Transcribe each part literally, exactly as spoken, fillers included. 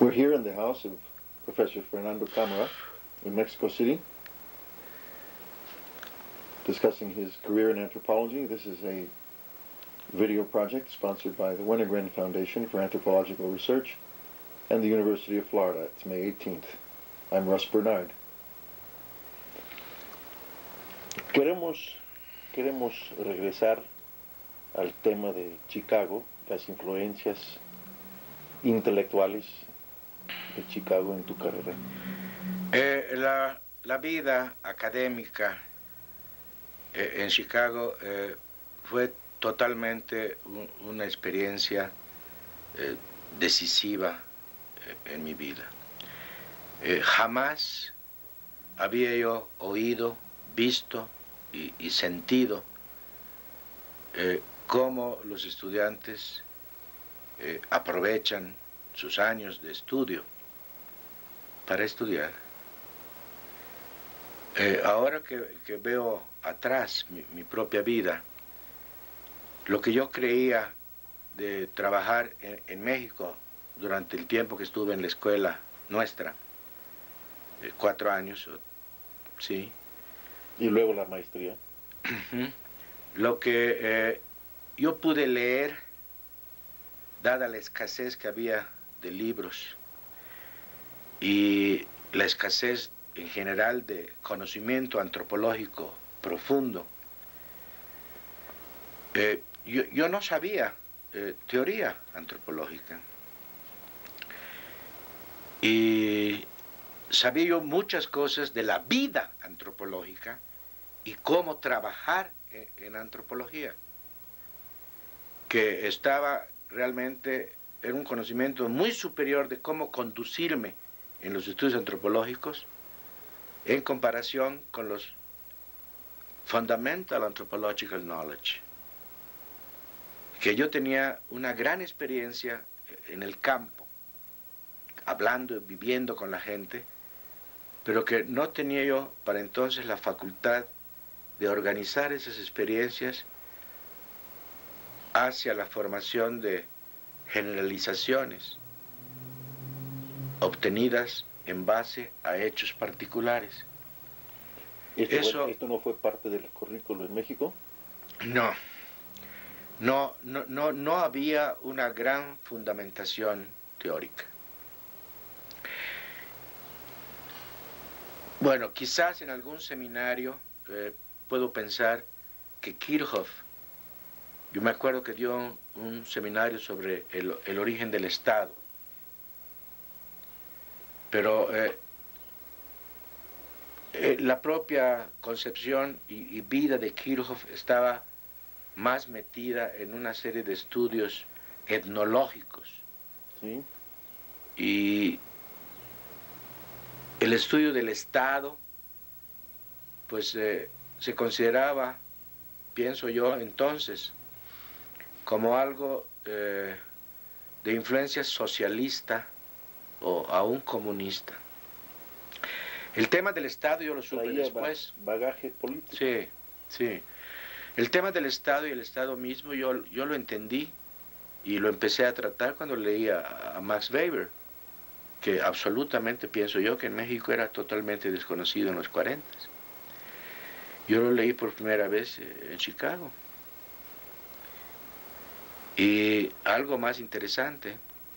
We're here in the house of Professor Fernando Cámara in Mexico City, discussing his career in anthropology. This is a video project sponsored by the Wenner-Gren Foundation for Anthropological Research and the University of Florida. It's May eighteenth. I'm Russ Bernard. Queremos, queremos regresar al tema de Chicago, las influencias intelectuales de Chicago en tu carrera. Eh, la, la vida académica eh, en Chicago eh, fue totalmente un, una experiencia eh, decisiva eh, en mi vida. Eh, jamás había yo oído, visto y, y sentido eh, cómo los estudiantes eh, aprovechan sus años de estudio para estudiar. Eh, ahora que, que veo atrás mi, mi propia vida, lo que yo creía de trabajar en, en México durante el tiempo que estuve en la escuela nuestra, eh, cuatro años, sí. Y luego la maestría. Lo que eh, yo pude leer, dada la escasez que había de libros y la escasez en general de conocimiento antropológico profundo, eh, yo, yo no sabía eh, teoría antropológica. Y sabía yo muchas cosas de la vida antropológica y cómo trabajar en, en antropología, que estaba realmente en un conocimiento muy superior de cómo conducirme en los estudios antropológicos en comparación con los Fundamental Anthropological Knowledge, que yo tenía una gran experiencia en el campo, hablando, viviendo con la gente, pero que no tenía yo para entonces la facultad de organizar esas experiencias hacia la formación de generalizaciones obtenidas en base a hechos particulares. ¿Esto, Eso, fue, ¿Esto no fue parte del currículo en México? No, no, no, no, no había una gran fundamentación teórica. Bueno, quizás en algún seminario eh, puedo pensar que Kirchhoff, yo me acuerdo que dio un, un seminario sobre el, el origen del Estado, pero eh, eh, la propia concepción y, y vida de Kirchhoff estaba más metida en una serie de estudios etnológicos. Sí. Y el estudio del Estado, pues eh, se consideraba, pienso yo entonces, como algo eh, de influencia socialista o aún comunista. El tema del Estado yo lo supe Traía después. Bagaje político. Sí, sí. El tema del Estado y el Estado mismo yo, yo lo entendí y lo empecé a tratar cuando leí a, a Max Weber, que absolutamente pienso yo que en México era totalmente desconocido en los cuarentas. Yo lo leí por primera vez en Chicago. Y algo más interesante,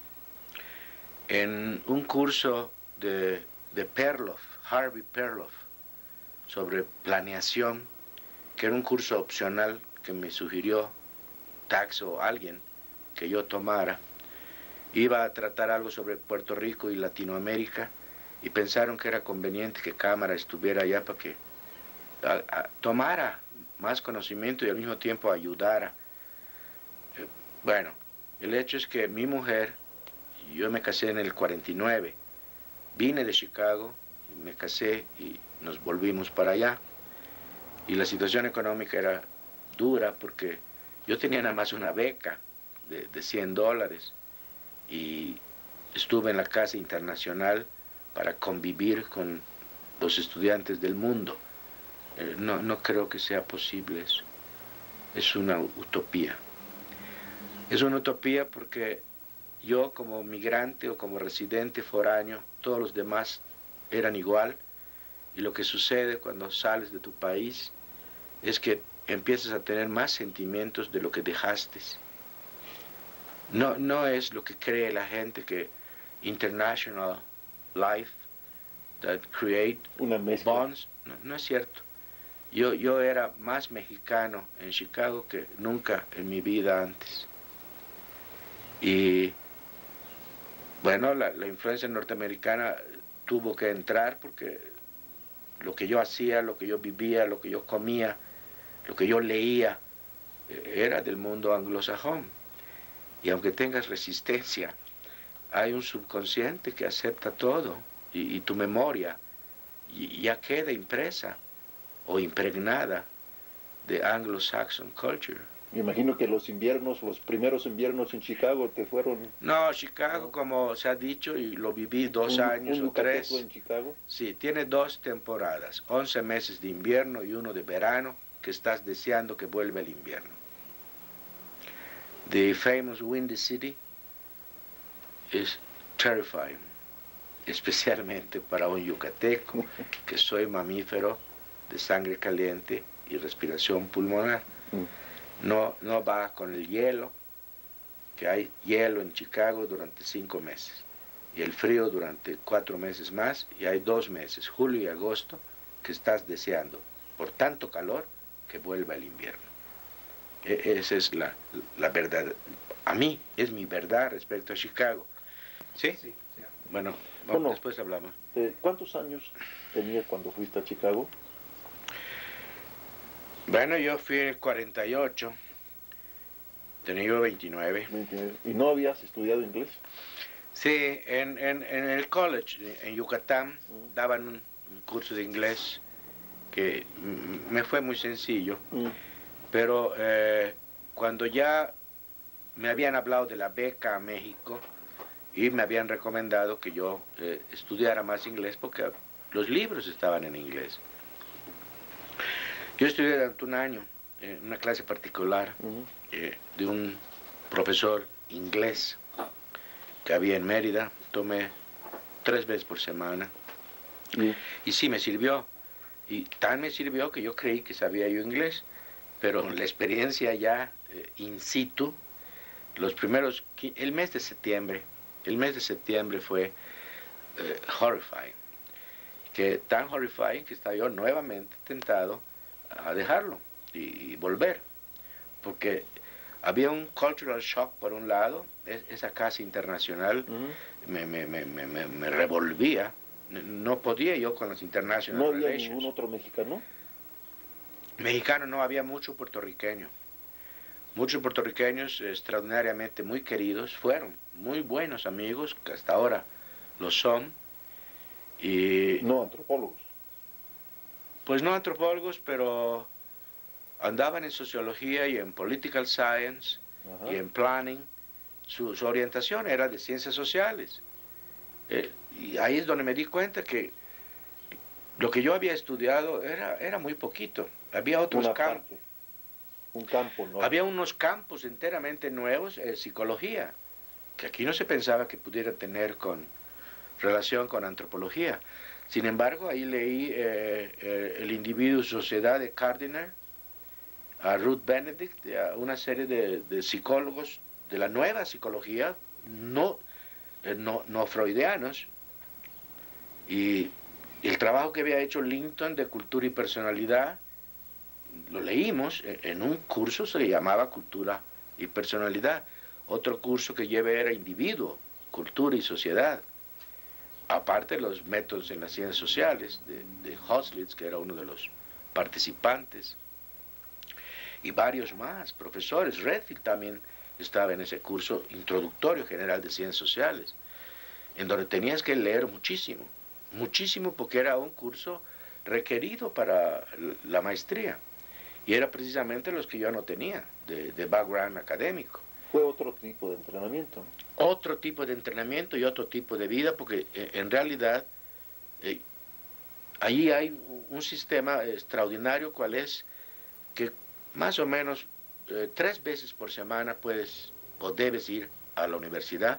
en un curso de, de Perloff, Harvey Perloff, sobre planeación, que era un curso opcional que me sugirió Tax o alguien que yo tomara, iba a tratar algo sobre Puerto Rico y Latinoamérica, y pensaron que era conveniente que Cámara estuviera allá para que a, a, tomara más conocimiento y al mismo tiempo ayudara. Eh, bueno, el hecho es que mi mujer, yo me casé en el cuarenta y nueve, vine de Chicago, me casé y nos volvimos para allá, y la situación económica era dura porque yo tenía nada más una beca de, de cien dólares, y estuve en la Casa Internacional para convivir con los estudiantes del mundo. Eh, no, no creo que sea posible eso. Es una utopía. Es una utopía porque yo como migrante o como residente foráneo, todos los demás eran igual, y lo que sucede cuando sales de tu país es que empiezas a tener más sentimientos de lo que dejaste. No, no es lo que cree la gente que international life that create Una mezcla. bonds, no, no es cierto. Yo, yo era más mexicano en Chicago que nunca en mi vida antes. Y bueno, la, la influencia norteamericana tuvo que entrar porque lo que yo hacía, lo que yo vivía, lo que yo comía, lo que yo leía, era del mundo anglosajón. Y aunque tengas resistencia, hay un subconsciente que acepta todo, y, y tu memoria y ya queda impresa o impregnada de Anglo-Saxon culture. Me imagino que los inviernos, los primeros inviernos en Chicago te fueron... No, Chicago, ¿no? Como se ha dicho, y lo viví dos un, años un o tres. yucateco en Chicago. Sí, tiene dos temporadas, once meses de invierno y uno de verano, que estás deseando que vuelva el invierno. The famous Windy City is terrifying, especialmente para un yucateco, que soy mamífero de sangre caliente y respiración pulmonar. No, no va con el hielo, que hay hielo en Chicago durante cinco meses, y el frío durante cuatro meses más, y hay dos meses, julio y agosto, que estás deseando, por tanto calor, que vuelva el invierno. E esa es la, la verdad. A mí es mi verdad respecto a Chicago. ¿Sí? Sí, sí. Bueno, vamos, Bueno, después hablamos. ¿de ¿Cuántos años tenías cuando fuiste a Chicago? Bueno, yo fui en el cuarenta y ocho, tenía yo veintinueve. veintinueve. ¿Y no habías estudiado inglés? Sí, en, en, en el college, en Yucatán, Mm. daban un, un curso de inglés que me fue muy sencillo, Mm. pero eh, cuando ya me habían hablado de la beca a México y me habían recomendado que yo eh, estudiara más inglés porque los libros estaban en inglés. Yo estudié durante un año en una clase particular Mm. eh, de un profesor inglés que había en Mérida. Tomé tres veces por semana. Y, Y sí, me sirvió. Y tan me sirvió que yo creí que sabía yo inglés. Pero la experiencia ya eh, in situ, los primeros, el mes de septiembre, el mes de septiembre fue eh, horrifying. Que tan horrifying que estaba yo nuevamente tentado a dejarlo y, y volver. Porque había un cultural shock por un lado, es, esa casa internacional mm. me, me, me, me, me revolvía. No podía yo con los international ¿No había relations. ningún otro mexicano? Mexicano no, había mucho puertorriqueño. Muchos puertorriqueños extraordinariamente muy queridos, fueron muy buenos amigos, que hasta ahora lo son. Y No antropólogos. pues no antropólogos, pero andaban en sociología y en political science. Ajá. Y en planning. Su, su orientación era de ciencias sociales. Eh, y ahí es donde me di cuenta que lo que yo había estudiado era, era muy poquito. Había otros campos. Un campo, ¿no? Había unos campos enteramente nuevos, eh, psicología, que aquí no se pensaba que pudiera tener con relación con antropología. Sin embargo, ahí leí eh, eh, El individuo y sociedad de Gardiner, a Ruth Benedict, a una serie de, de psicólogos de la nueva psicología, no, eh, no, no freudianos, y el trabajo que había hecho Linton de cultura y personalidad, lo leímos en un curso, se le llamaba Cultura y Personalidad. Otro curso que llevé era Individuo, Cultura y Sociedad. Aparte de los métodos en las ciencias sociales de, de Hoslitz, que era uno de los participantes. Y varios más, profesores. Redfield también estaba en ese curso introductorio general de ciencias sociales, en donde tenías que leer muchísimo, muchísimo, porque era un curso requerido para la maestría. Y era precisamente los que yo no tenía, de, de background académico. Fue otro tipo de entrenamiento, ¿no? Otro tipo de entrenamiento y otro tipo de vida, porque eh, en realidad eh, ahí hay un sistema extraordinario, cual es que más o menos eh, tres veces por semana puedes o debes ir a la universidad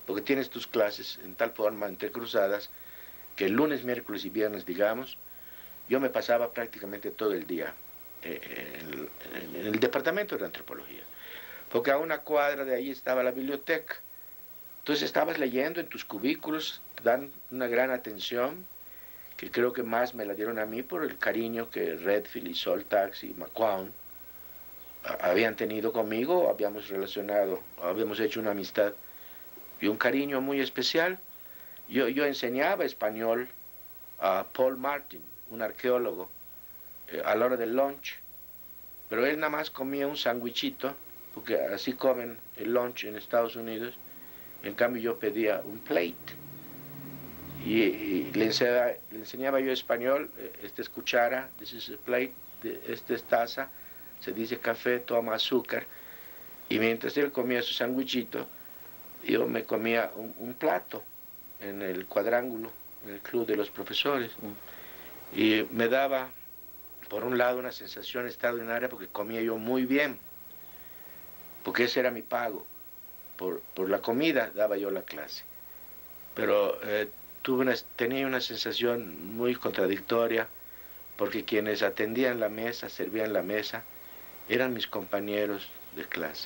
porque tienes tus clases en tal forma entrecruzadas que el lunes, miércoles y viernes, digamos, yo me pasaba prácticamente todo el día eh, en, el, en el departamento de antropología, porque a una cuadra de ahí estaba la biblioteca. Entonces estabas leyendo en tus cubículos, te dan una gran atención, que creo que más me la dieron a mí por el cariño que Redfield y Soltax y McQuown habían tenido conmigo, habíamos relacionado, habíamos hecho una amistad y un cariño muy especial. Yo, yo enseñaba español a Paul Martin, un arqueólogo, eh, a la hora del lunch, pero él nada más comía un sándwichito, porque así comen el lunch en Estados Unidos. En cambio yo pedía un plate y, y le, enseñaba, le enseñaba yo español. Esta es cuchara, this is a plate, esta es taza, se dice café, toma azúcar. Y mientras él comía su sándwichito, yo me comía un, un plato en el cuadrángulo, en el club de los profesores. Mm. Y me daba, por un lado, una sensación extraordinaria porque comía yo muy bien, porque ese era mi pago. Por, por la comida daba yo la clase. Pero eh, tuve una, tenía una sensación muy contradictoria, porque quienes atendían la mesa, servían la mesa, eran mis compañeros de clase.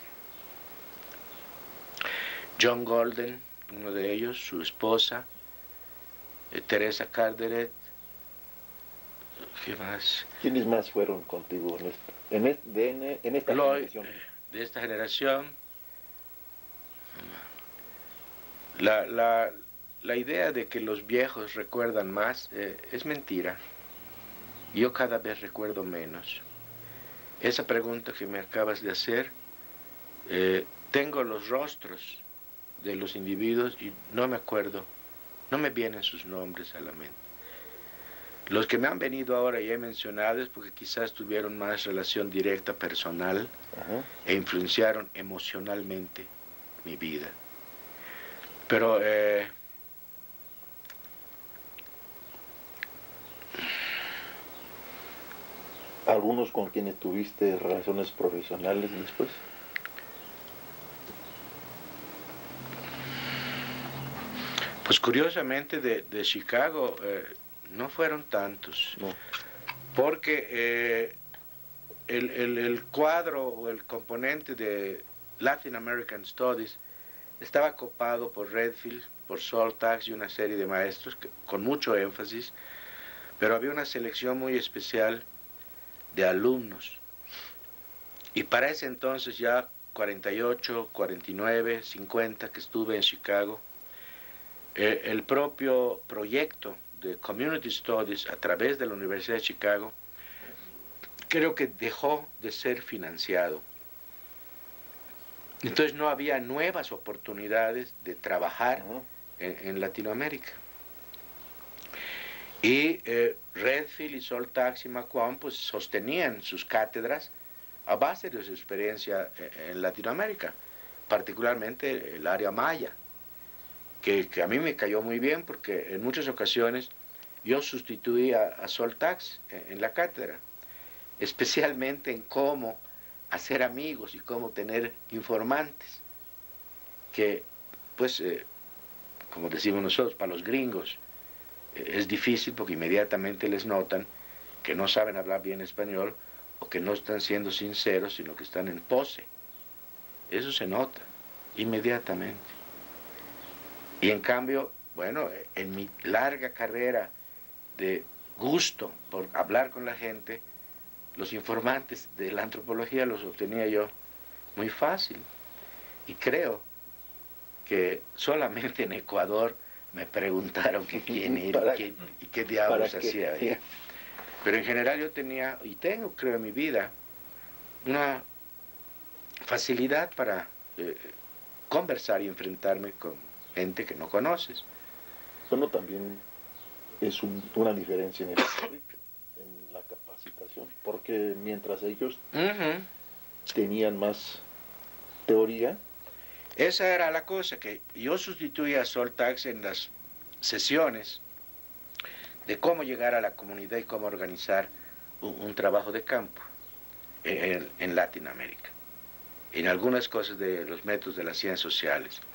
John Golden, uno de ellos, su esposa, eh, Teresa Carderet, ¿qué más? ¿Quiénes más fueron contigo en, esto, en, este, de, en, en esta Lloyd, generación? De esta generación, la, la, la idea de que los viejos recuerdan más eh, es mentira. Yo cada vez recuerdo menos. Esa pregunta que me acabas de hacer, eh, tengo los rostros de los individuos y no me acuerdo, no me vienen sus nombres a la mente. Los que me han venido ahora y he mencionado es porque quizás tuvieron más relación directa personal. Ajá. E influenciaron emocionalmente mi vida. Pero eh, ¿algunos con quienes tuviste relaciones profesionales después? Pues curiosamente de, de Chicago eh, no fueron tantos, no. Porque eh, el, el, el cuadro o el componente de Latin American Studies estaba copado por Redfield, por Soltax y una serie de maestros que, con mucho énfasis, pero había una selección muy especial de alumnos. Y para ese entonces, ya cuarenta y ocho, cuarenta y nueve, cincuenta, que estuve en Chicago, eh, el propio proyecto de Community Studies a través de la Universidad de Chicago, creo que dejó de ser financiado. Entonces no había nuevas oportunidades de trabajar en, en Latinoamérica. Y eh, Redfield y Soltax y McQuown pues sostenían sus cátedras a base de su experiencia en, en Latinoamérica, particularmente el área maya, que, que a mí me cayó muy bien porque en muchas ocasiones yo sustituí a, a Soltax en, en la cátedra, especialmente en cómo hacer amigos y cómo tener informantes, que pues, eh, como decimos nosotros, para los gringos, eh, es difícil porque inmediatamente les notan que no saben hablar bien español o que no están siendo sinceros, sino que están en pose. Eso se nota inmediatamente. Y en cambio, bueno, en mi larga carrera de gusto por hablar con la gente, los informantes de la antropología los obtenía yo muy fácil. Y creo que solamente en Ecuador me preguntaron que quién era y qué, y qué diablos hacía ahí. Pero en general yo tenía, y tengo, creo, en mi vida, una facilidad para eh, conversar y enfrentarme con gente que no conoces. Bueno, también es un, una diferencia en el currículum, en la capacitación, porque mientras ellos uh-huh. tenían más teoría. Esa era la cosa, que yo sustituía a Soltax en las sesiones de cómo llegar a la comunidad y cómo organizar un, un trabajo de campo en, en Latinoamérica, en algunas cosas de los métodos de las ciencias sociales.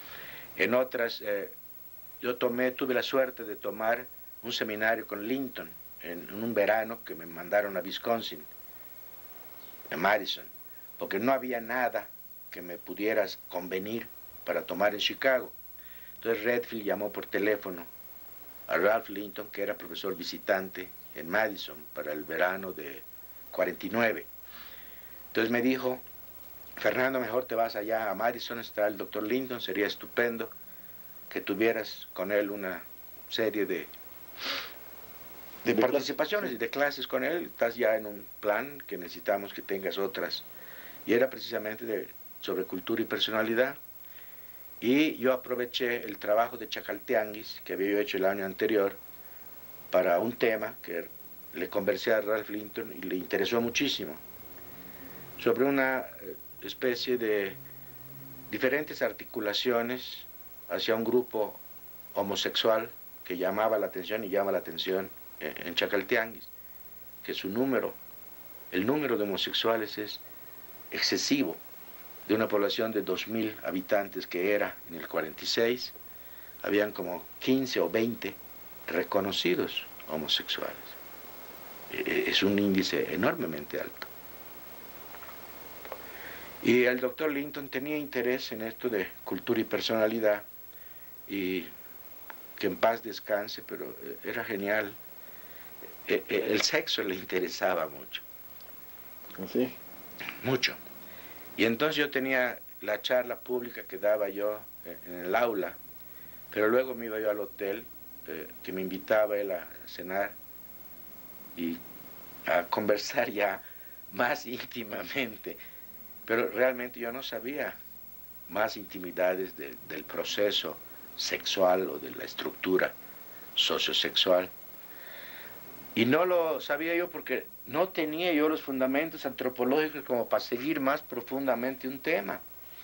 En otras, eh, yo tomé, tuve la suerte de tomar un seminario con Linton en, en un verano que me mandaron a Wisconsin, en Madison, porque no había nada que me pudieras convenir para tomar en Chicago. Entonces Redfield llamó por teléfono a Ralph Linton, que era profesor visitante en Madison para el verano de cuarenta y nueve. Entonces me dijo, Fernando, mejor te vas allá a Madison, está el doctor Linton, sería estupendo que tuvieras con él una serie de, de, de participaciones y de clases con él. Estás ya en un plan que necesitamos que tengas otras. Y era precisamente de, sobre cultura y personalidad. Y yo aproveché el trabajo de Chacaltianguis, que había yo hecho el año anterior, para un tema que le conversé a Ralph Linton y le interesó muchísimo, sobre una especie de diferentes articulaciones hacia un grupo homosexual que llamaba la atención y llama la atención en Chacaltianguis, que su número, el número de homosexuales es excesivo, de una población de dos mil habitantes que era en el cuarenta y seis, habían como quince o veinte reconocidos homosexuales. Es un índice enormemente alto. Y el doctor Linton tenía interés en esto de cultura y personalidad, y que en paz descanse, pero era genial. El sexo le interesaba mucho. ¿Sí? Mucho. Y entonces yo tenía la charla pública que daba yo en el aula, pero luego me iba yo al hotel, eh, que me invitaba él a cenar y a conversar ya más íntimamente. Pero realmente yo no sabía más intimidades de, del proceso sexual o de la estructura sociosexual. Y no lo sabía yo porque no tenía yo los fundamentos antropológicos como para seguir más profundamente un tema.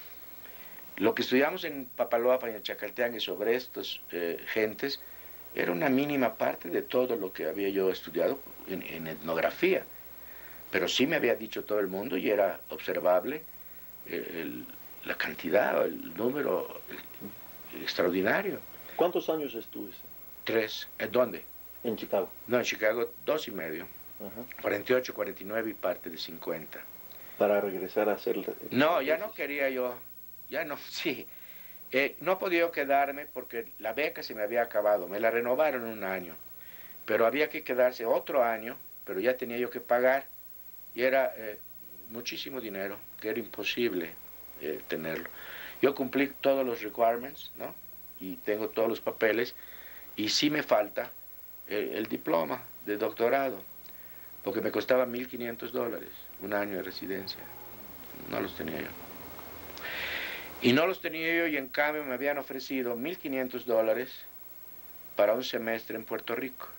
Lo que estudiamos en Papaloapan y en Chacaltianguis sobre estos eh, gentes era una mínima parte de todo lo que había yo estudiado en, en etnografía. Pero sí me había dicho todo el mundo y era observable eh, el, la cantidad, el número eh, extraordinario. ¿Cuántos años estuviste? Tres. ¿En dónde? En Chicago. No, en Chicago dos y medio. Ajá. cuarenta y ocho, cuarenta y nueve y parte de cincuenta. Para regresar a hacer... No, ya no quería yo, ya no, sí. Eh, no podía quedarme porque la beca se me había acabado, me la renovaron un año, pero había que quedarse otro año, pero ya tenía yo que pagar, y era eh, muchísimo dinero, que era imposible eh, tenerlo. Yo cumplí todos los requirements, ¿no? Y tengo todos los papeles, y sí me falta eh, el diploma de doctorado, porque me costaba mil quinientos dólares un año de residencia. No los tenía yo. Y no los tenía yo, y en cambio me habían ofrecido mil quinientos dólares para un semestre en Puerto Rico,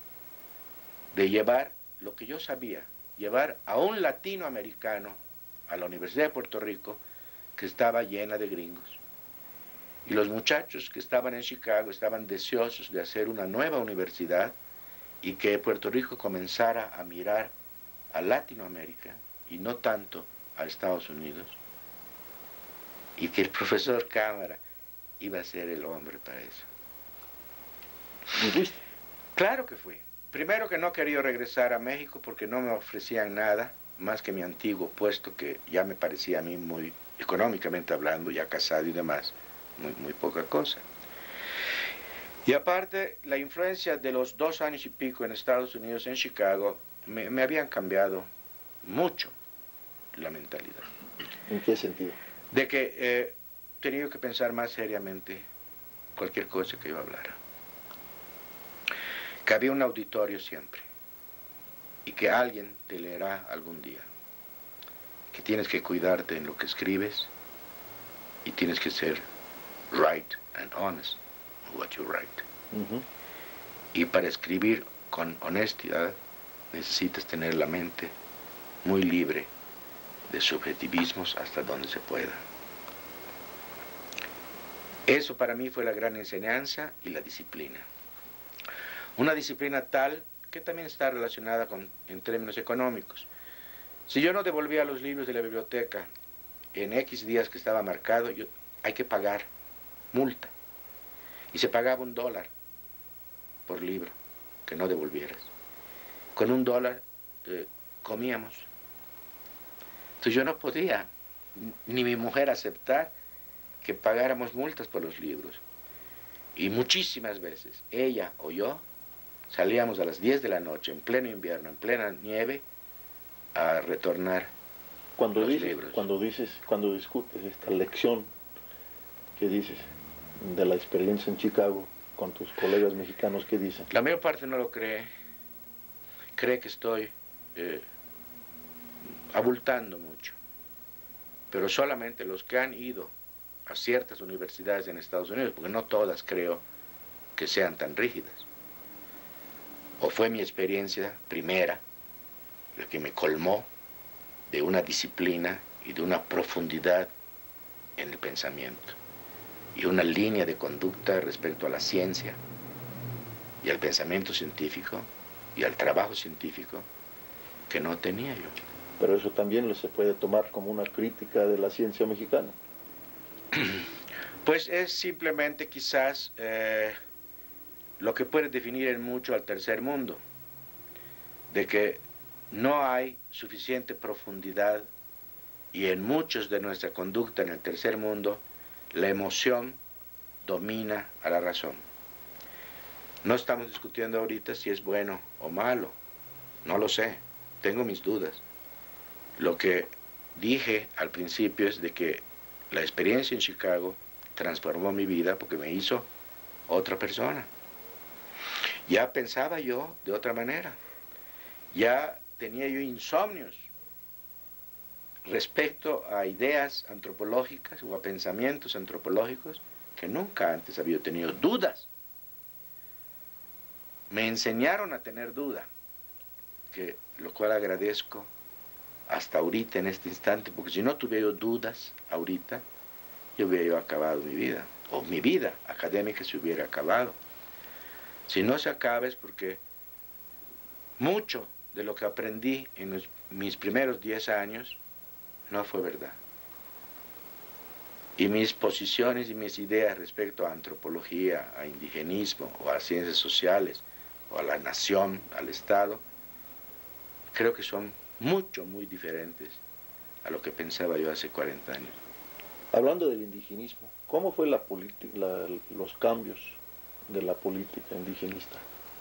de llevar lo que yo sabía, llevar a un latinoamericano a la Universidad de Puerto Rico, que estaba llena de gringos. Y los muchachos que estaban en Chicago estaban deseosos de hacer una nueva universidad y que Puerto Rico comenzara a mirar a Latinoamérica y no tanto a Estados Unidos. Y que el profesor Cámara iba a ser el hombre para eso. ¿Y fuiste? Claro que fui. Primero que no quería regresar a México porque no me ofrecían nada más que mi antiguo puesto, que ya me parecía a mí muy, económicamente hablando, ya casado y demás, muy, muy poca cosa. Y aparte, la influencia de los dos años y pico en Estados Unidos, en Chicago, me, me habían cambiado mucho la mentalidad. ¿En qué sentido? De que eh, tenía que pensar más seriamente cualquier cosa que yo hablara. Que había un auditorio siempre y que alguien te leerá algún día. Que tienes que cuidarte en lo que escribes y tienes que ser right and honest in what you write. Uh-huh. Y para escribir con honestidad necesitas tener la mente muy libre de subjetivismos hasta donde se pueda. Eso para mí fue la gran enseñanza y la disciplina. Una disciplina tal que también está relacionada con, en términos económicos. Si yo no devolvía los libros de la biblioteca en X días que estaba marcado, yo, hay que pagar multa. Y se pagaba un dólar por libro que no devolvieras. Con un dólar eh, comíamos. Entonces yo no podía, ni mi mujer, aceptar que pagáramos multas por los libros. Y muchísimas veces, ella o yo, salíamos a las diez de la noche, en pleno invierno, en plena nieve, a retornar Cuando los dices, libros. cuando dices, cuando discutes esta lección que dices de la experiencia en Chicago con tus colegas mexicanos, ¿qué dicen? La mayor parte no lo cree, cree que estoy eh, abultando mucho, pero solamente los que han ido a ciertas universidades en Estados Unidos, porque no todas creo que sean tan rígidas, o fue mi experiencia primera la que me colmó de una disciplina y de una profundidad en el pensamiento, y una línea de conducta respecto a la ciencia, y al pensamiento científico, y al trabajo científico, que no tenía yo. Pero eso también se puede tomar como una crítica de la ciencia mexicana. Pues es simplemente quizás eh, lo que puede definir en mucho al tercer mundo, de que no hay suficiente profundidad y en muchos de nuestra conducta en el tercer mundo la emoción domina a la razón. No estamos discutiendo ahorita si es bueno o malo, no lo sé, tengo mis dudas. Lo que dije al principio es de que la experiencia en Chicago transformó mi vida porque me hizo otra persona. Ya pensaba yo de otra manera. Ya tenía yo insomnios respecto a ideas antropológicas o a pensamientos antropológicos que nunca antes había tenido dudas. Me enseñaron a tener duda, que, lo cual agradezco hasta ahorita en este instante, porque si no tuviera yo dudas ahorita, yo hubiera yo acabado mi vida, o mi vida académica se hubiera acabado. Si no se acaba es porque mucho de lo que aprendí en los, mis primeros diez años no fue verdad. Y mis posiciones y mis ideas respecto a antropología, a indigenismo, o a ciencias sociales, o a la nación, al Estado, creo que son mucho, muy diferentes a lo que pensaba yo hace cuarenta años. Hablando del indigenismo, ¿cómo fue la la, los cambios de la política indigenista?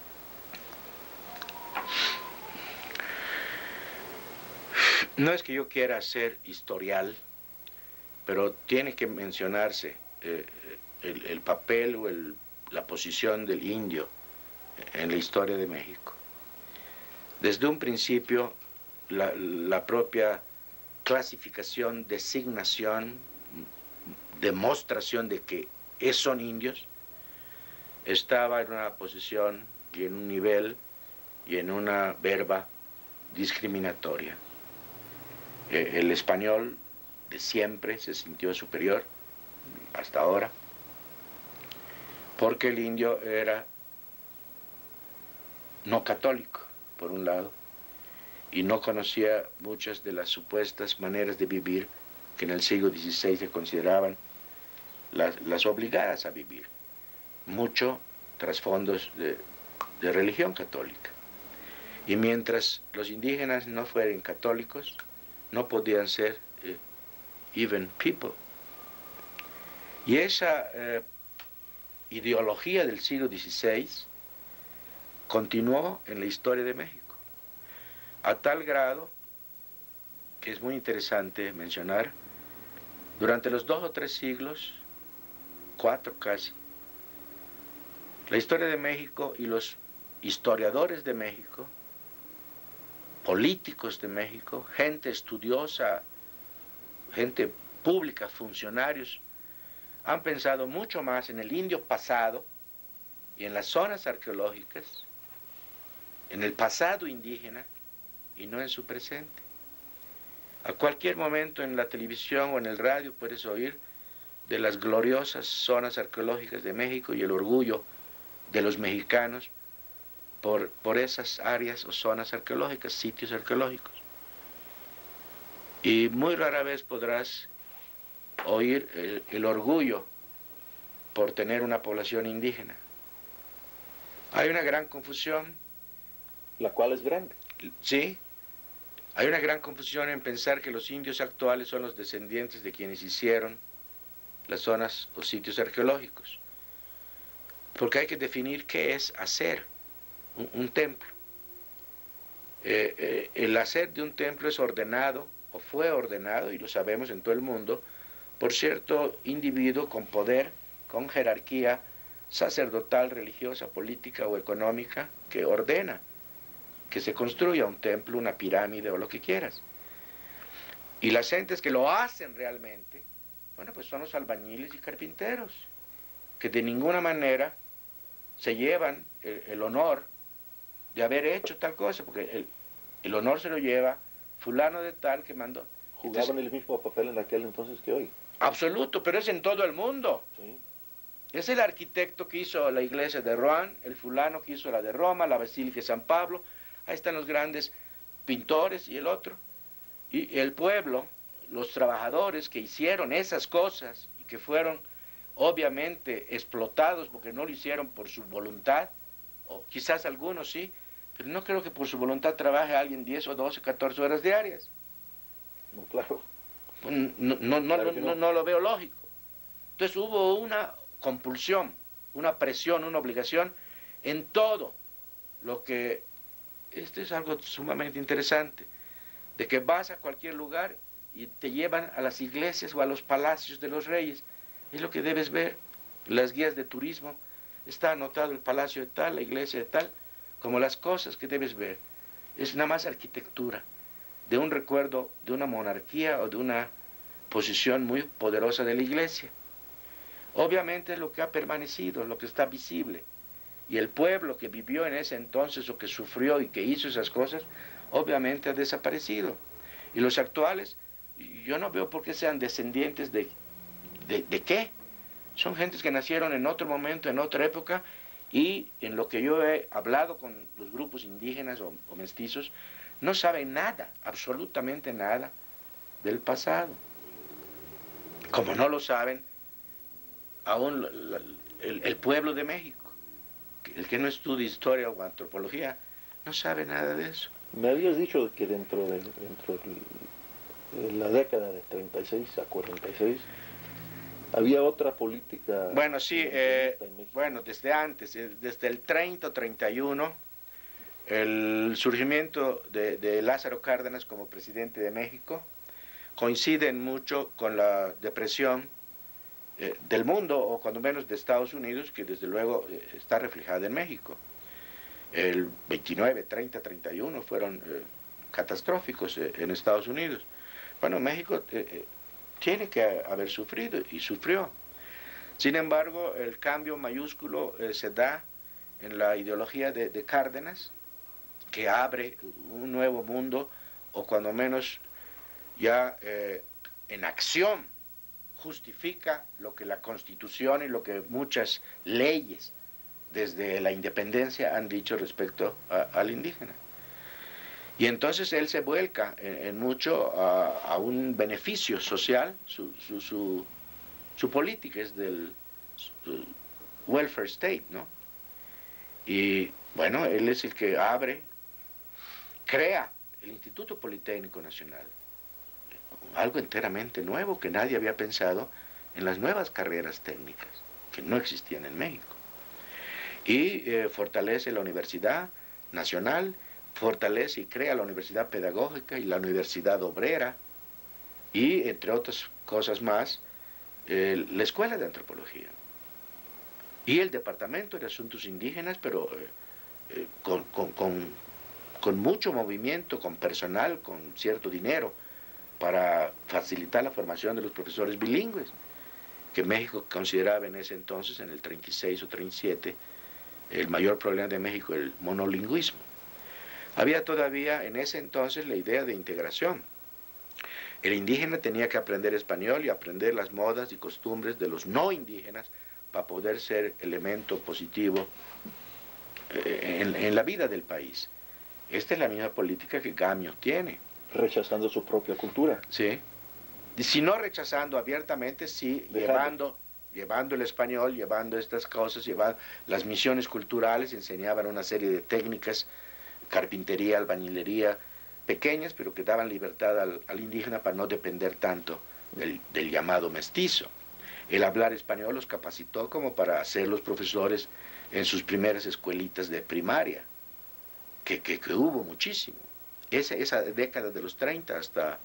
No es que yo quiera ser historial, pero tiene que mencionarse eh, el, el papel o el, la posición del indio en la historia de México. Desde un principio, la, la propia clasificación, designación, demostración de que son indios, estaba en una posición y en un nivel y en una verba discriminatoria. Eh, el español de siempre se sintió superior, hasta ahora, porque el indio era no católico, por un lado, y no conocía muchas de las supuestas maneras de vivir que en el siglo dieciséis se consideraban las, las obligadas a vivir, mucho trasfondos de, de religión católica. Y mientras los indígenas no fueran católicos, no podían ser eh, even people. Y esa eh, ideología del siglo dieciséis continuó en la historia de México, a tal grado que es muy interesante mencionar, durante los dos o tres siglos, cuatro casi, la historia de México y los historiadores de México, políticos de México, gente estudiosa, gente pública, funcionarios, han pensado mucho más en el indio pasado y en las zonas arqueológicas, en el pasado indígena y no en su presente. A cualquier momento en la televisión o en el radio puedes oír de las gloriosas zonas arqueológicas de México y el orgullo de los mexicanos por, por esas áreas o zonas arqueológicas, sitios arqueológicos. Y muy rara vez podrás oír el, el orgullo por tener una población indígena. Hay una gran confusión. La cual es grande. Sí, hay una gran confusión en pensar que los indios actuales son los descendientes de quienes hicieron las zonas o sitios arqueológicos. Porque hay que definir qué es hacer un, un templo. Eh, eh, el hacer de un templo es ordenado, o fue ordenado, y lo sabemos en todo el mundo, por cierto individuo con poder, con jerarquía sacerdotal, religiosa, política o económica, que ordena que se construya un templo, una pirámide o lo que quieras. Y las gentes que lo hacen realmente, bueno, pues son los albañiles y carpinteros, que de ninguna manera se llevan el, el honor de haber hecho tal cosa, porque el, el honor se lo lleva fulano de tal que mandó. Jugaban Entonces, el mismo papel en aquel entonces que hoy. absoluto, pero es en todo el mundo. Sí. Es el arquitecto que hizo la iglesia de Rouen, el fulano que hizo la de Roma, la Basílica de San Pablo. Ahí están los grandes pintores y el otro. Y el pueblo, los trabajadores que hicieron esas cosas y que fueron obviamente explotados porque no lo hicieron por su voluntad, o quizás algunos sí, pero no creo que por su voluntad trabaje alguien diez o doce, catorce horas diarias. No, claro. No, no, no, Claro no, que no, no. no lo veo lógico. Entonces hubo una compulsión, una presión, una obligación en todo lo que, esto es algo sumamente interesante, de que vas a cualquier lugar y te llevan a las iglesias o a los palacios de los reyes. Es lo que debes ver. Las guías de turismo está anotado el palacio de tal, la iglesia de tal, como las cosas que debes ver. Es nada más arquitectura, de un recuerdo de una monarquía o de una posición muy poderosa de la iglesia. Obviamente es lo que ha permanecido, lo que está visible. Y el pueblo que vivió en ese entonces o que sufrió y que hizo esas cosas, obviamente ha desaparecido. Y los actuales, yo no veo por qué sean descendientes de, de, de qué. Son gentes que nacieron en otro momento, en otra época, y en lo que yo he hablado con los grupos indígenas o, o mestizos, no saben nada, absolutamente nada del pasado. Como no lo saben aún la, la, el, el pueblo de México. El que no estudia historia o antropología no sabe nada de eso. Me habías dicho que dentro de, dentro de la década de treinta y seis a cuarenta y seis había otra política. Bueno, sí, eh, bueno, desde antes, desde el treinta o treinta y uno, el surgimiento de, de Lázaro Cárdenas como presidente de México coincide mucho con la depresión eh, del mundo, o cuando menos de Estados Unidos, que desde luego eh, está reflejada en México. El veintinueve, treinta, treinta y uno fueron eh, catastróficos eh, en Estados Unidos. Bueno, México eh, eh, tiene que haber sufrido y sufrió. Sin embargo, el cambio mayúsculo eh, se da en la ideología de, de Cárdenas, que abre un nuevo mundo, o cuando menos ya eh, en acción justifica lo que la Constitución y lo que muchas leyes desde la independencia han dicho respecto a, al indígena. Y entonces él se vuelca en, en mucho a, a un beneficio social, su, su, su, su política es del su welfare state, ¿no? Y bueno, él es el que abre, crea el Instituto Politécnico Nacional, algo enteramente nuevo que nadie había pensado en las nuevas carreras técnicas que no existían en México. Y eh, fortalece la Universidad Nacional, fortalece y crea la Universidad Pedagógica y la Universidad Obrera, y entre otras cosas más, eh, la Escuela de Antropología. Y el Departamento de Asuntos Indígenas, pero eh, eh, con, con, con, con mucho movimiento, con personal, con cierto dinero, para facilitar la formación de los profesores bilingües, que México consideraba en ese entonces, en el treinta y seis o treinta y siete, el mayor problema de México, el monolingüismo. Había todavía en ese entonces la idea de integración. El indígena tenía que aprender español y aprender las modas y costumbres de los no indígenas para poder ser elemento positivo en, en la vida del país. Esta es la misma política que Gamio tiene. Rechazando su propia cultura. Sí. Y si no rechazando abiertamente, sí Dejando. llevando, llevando el español, llevando estas cosas, llevando las misiones culturales, enseñaban una serie de técnicas, carpintería, albañilería, pequeñas, pero que daban libertad al, al indígena para no depender tanto del, del llamado mestizo. El hablar español los capacitó como para ser los profesores en sus primeras escuelitas de primaria, que, que, que hubo muchísimo. Esa, esa década de los treinta hasta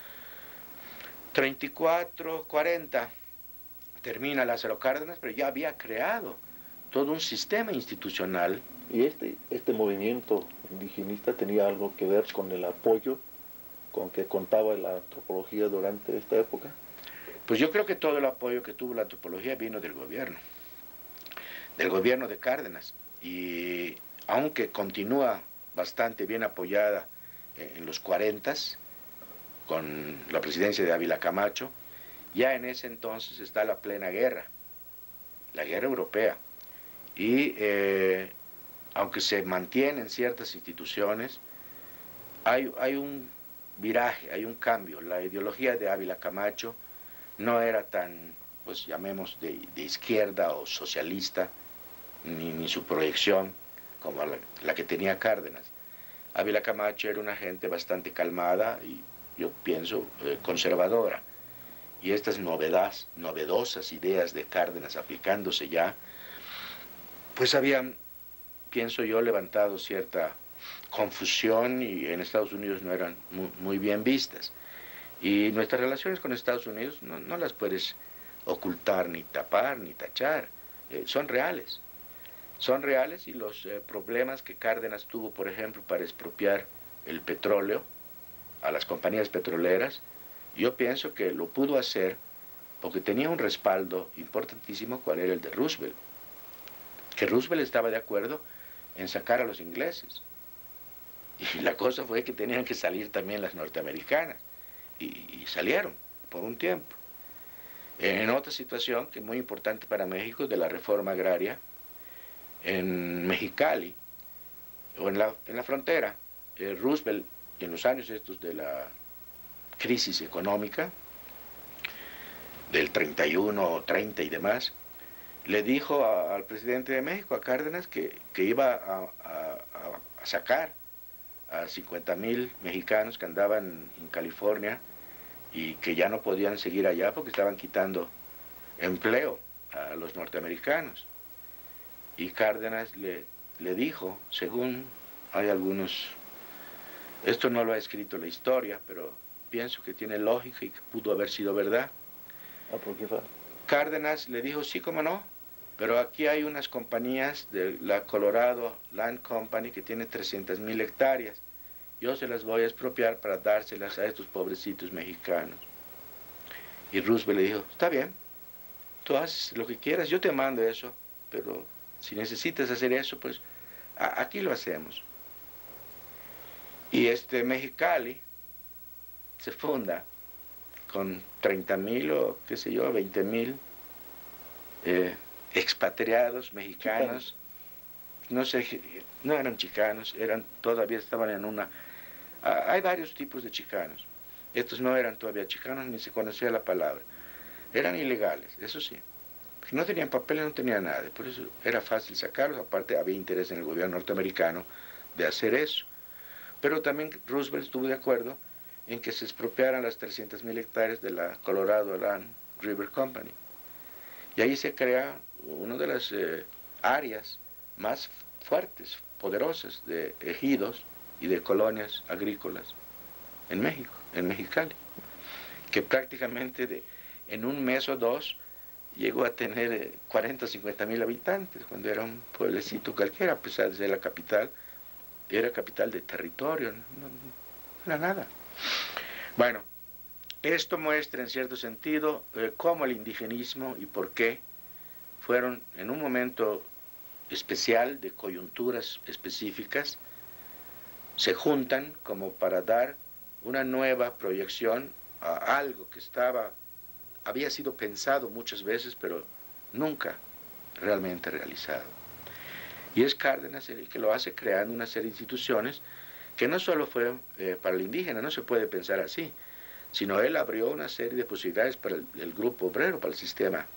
treinta y cuatro, cuarenta, termina Lázaro Cárdenas, pero ya había creado todo un sistema institucional. ¿Y este, este movimiento indigenista tenía algo que ver con el apoyo con que contaba la antropología durante esta época? Pues yo creo que todo el apoyo que tuvo la antropología vino del gobierno, del gobierno de Cárdenas, y aunque continúa bastante bien apoyada en los cuarentas, con la presidencia de Ávila Camacho, ya en ese entonces está la plena guerra, la guerra europea, y eh, aunque se mantienen ciertas instituciones, hay, hay un viraje, hay un cambio. La ideología de Ávila Camacho no era tan, pues llamemos, de, de izquierda o socialista, ni, ni su proyección como la, la que tenía Cárdenas. Ávila Camacho era una gente bastante calmada y yo pienso eh, conservadora. Y estas novedas, novedosas ideas de Cárdenas aplicándose ya, pues habían, pienso yo, levantado cierta confusión y en Estados Unidos no eran muy, muy bien vistas. Y nuestras relaciones con Estados Unidos no, no las puedes ocultar, ni tapar, ni tachar. Eh, son reales. Son reales y los eh, problemas que Cárdenas tuvo, por ejemplo, para expropiar el petróleo a las compañías petroleras, yo pienso que lo pudo hacer porque tenía un respaldo importantísimo, cual era el de Roosevelt. Que Roosevelt estaba de acuerdo en sacar a los ingleses. Y la cosa fue que tenían que salir también las norteamericanas. Y, y salieron por un tiempo. En otra situación que es muy importante para México, de la reforma agraria, en Mexicali, o en la, en la frontera, eh, Roosevelt, en los años estos de la crisis económica, del treinta y uno, treinta y demás, le dijo a, al presidente de México, a Cárdenas, que, que iba a, a, a sacar a cincuenta mil mexicanos que andaban en California y que ya no podían seguir allá porque estaban quitando empleo a los norteamericanos. Y Cárdenas le, le dijo, según hay algunos, esto no lo ha escrito la historia, pero pienso que tiene lógica y que pudo haber sido verdad. Ah, ¿por qué fue? Cárdenas le dijo, sí, cómo no, pero aquí hay unas compañías de la Colorado Land Company que tiene trescientas mil hectáreas. Yo se las voy a expropiar para dárselas a estos pobrecitos mexicanos. Y Roosevelt le dijo, está bien, tú haces lo que quieras, yo te mando eso, pero si necesitas hacer eso, pues a, aquí lo hacemos. Y este Mexicali se funda con treinta mil o qué sé yo, veinte mil eh, expatriados mexicanos. Chicanos. No sé, no eran chicanos, eran, todavía estaban en una... Ah, hay varios tipos de chicanos. Estos no eran todavía chicanos, ni se conocía la palabra. Eran ilegales, eso sí. No tenían papeles, no tenían nada. Por eso era fácil sacarlos. Aparte, había interés en el gobierno norteamericano de hacer eso. Pero también Roosevelt estuvo de acuerdo en que se expropiaran las trescientas mil hectáreas de la Colorado Land River Company. Y ahí se crea una de las eh, áreas más fuertes, poderosas de ejidos y de colonias agrícolas en México, en Mexicali, que prácticamente de, en un mes o dos llegó a tener eh, cuarenta o cincuenta mil habitantes, cuando era un pueblecito cualquiera, a pesar de ser la capital, era capital de territorio, no, no era nada. Bueno, esto muestra en cierto sentido eh, cómo el indigenismo y por qué fueron en un momento especial de coyunturas específicas, se juntan como para dar una nueva proyección a algo que estaba, había sido pensado muchas veces, pero nunca realmente realizado. Y es Cárdenas el que lo hace creando una serie de instituciones que no solo fue eh, para el indígena, no se puede pensar así, sino él abrió una serie de posibilidades para el, el grupo obrero, para el sistema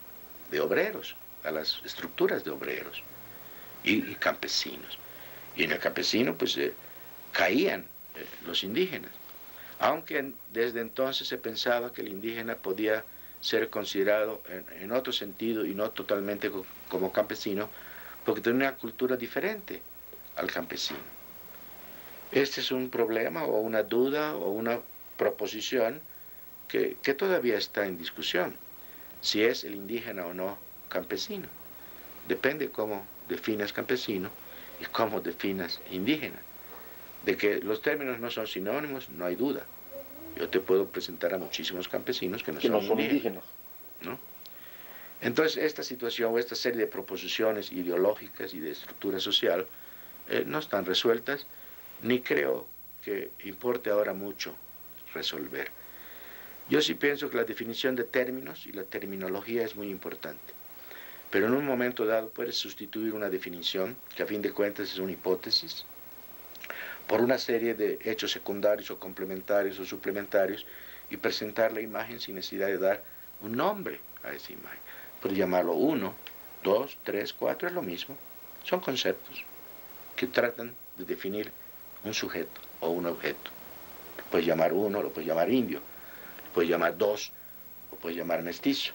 de obreros, a las estructuras de obreros y, y campesinos. Y en el campesino pues eh, caían eh, los indígenas, aunque desde entonces se pensaba que el indígena podía ser considerado en, en otro sentido y no totalmente co como campesino, porque tenía una cultura diferente al campesino. Este es un problema o una duda o una proposición que, que todavía está en discusión, si es el indígena o no campesino. Depende cómo definas campesino y cómo definas indígena. De que los términos no son sinónimos, no hay duda. Yo te puedo presentar a muchísimos campesinos que no, que son, no son indígenas, indígenas. ¿no? Entonces, esta situación o esta serie de proposiciones ideológicas y de estructura social eh, no están resueltas, ni creo que importe ahora mucho resolver. Yo sí pienso que la definición de términos y la terminología es muy importante, pero en un momento dado puedes sustituir una definición, que a fin de cuentas es una hipótesis, por una serie de hechos secundarios o complementarios o suplementarios y presentar la imagen sin necesidad de dar un nombre a esa imagen. Puedes llamarlo uno, dos, tres, cuatro, es lo mismo. Son conceptos que tratan de definir un sujeto o un objeto. Lo puedes llamar uno, lo puedes llamar indio, lo puedes llamar dos, lo puedes llamar mestizo.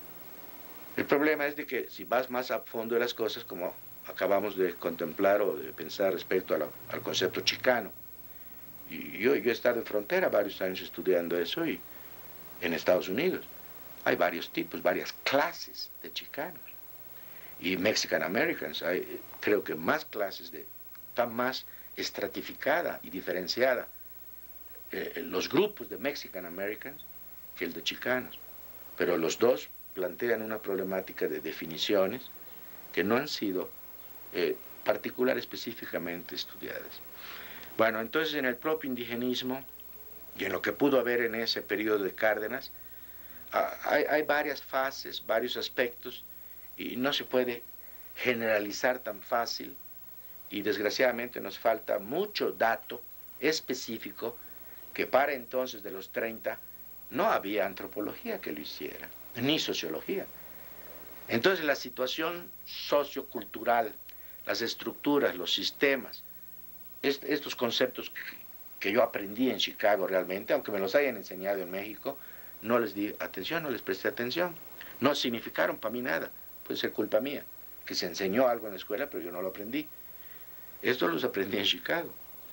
El problema es de que si vas más a fondo de las cosas, como acabamos de contemplar o de pensar respecto a la, al concepto chicano, y yo, yo he estado en frontera varios años estudiando eso, y en Estados Unidos hay varios tipos, varias clases de chicanos, y Mexican Americans, hay creo que más clases, de, está más estratificada y diferenciada eh, los grupos de Mexican Americans que el de chicanos, pero los dos plantean una problemática de definiciones que no han sido eh, particular específicamente estudiadas. Bueno, entonces en el propio indigenismo y en lo que pudo haber en ese periodo de Cárdenas, ah, hay, hay varias fases, varios aspectos, y no se puede generalizar tan fácil, y desgraciadamente nos falta mucho dato específico que para entonces de los treinta no había antropología que lo hiciera, ni sociología. Entonces la situación sociocultural, las estructuras, los sistemas, est estos conceptos que, que yo aprendí en Chicago realmente, aunque me los hayan enseñado en México, no les di atención, no les presté atención. No significaron para mí nada, puede ser culpa mía, que se enseñó algo en la escuela, pero yo no lo aprendí. Estos los aprendí en Chicago.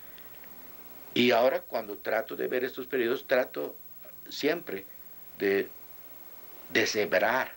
Y ahora cuando trato de ver estos periodos, trato siempre de deshebrar.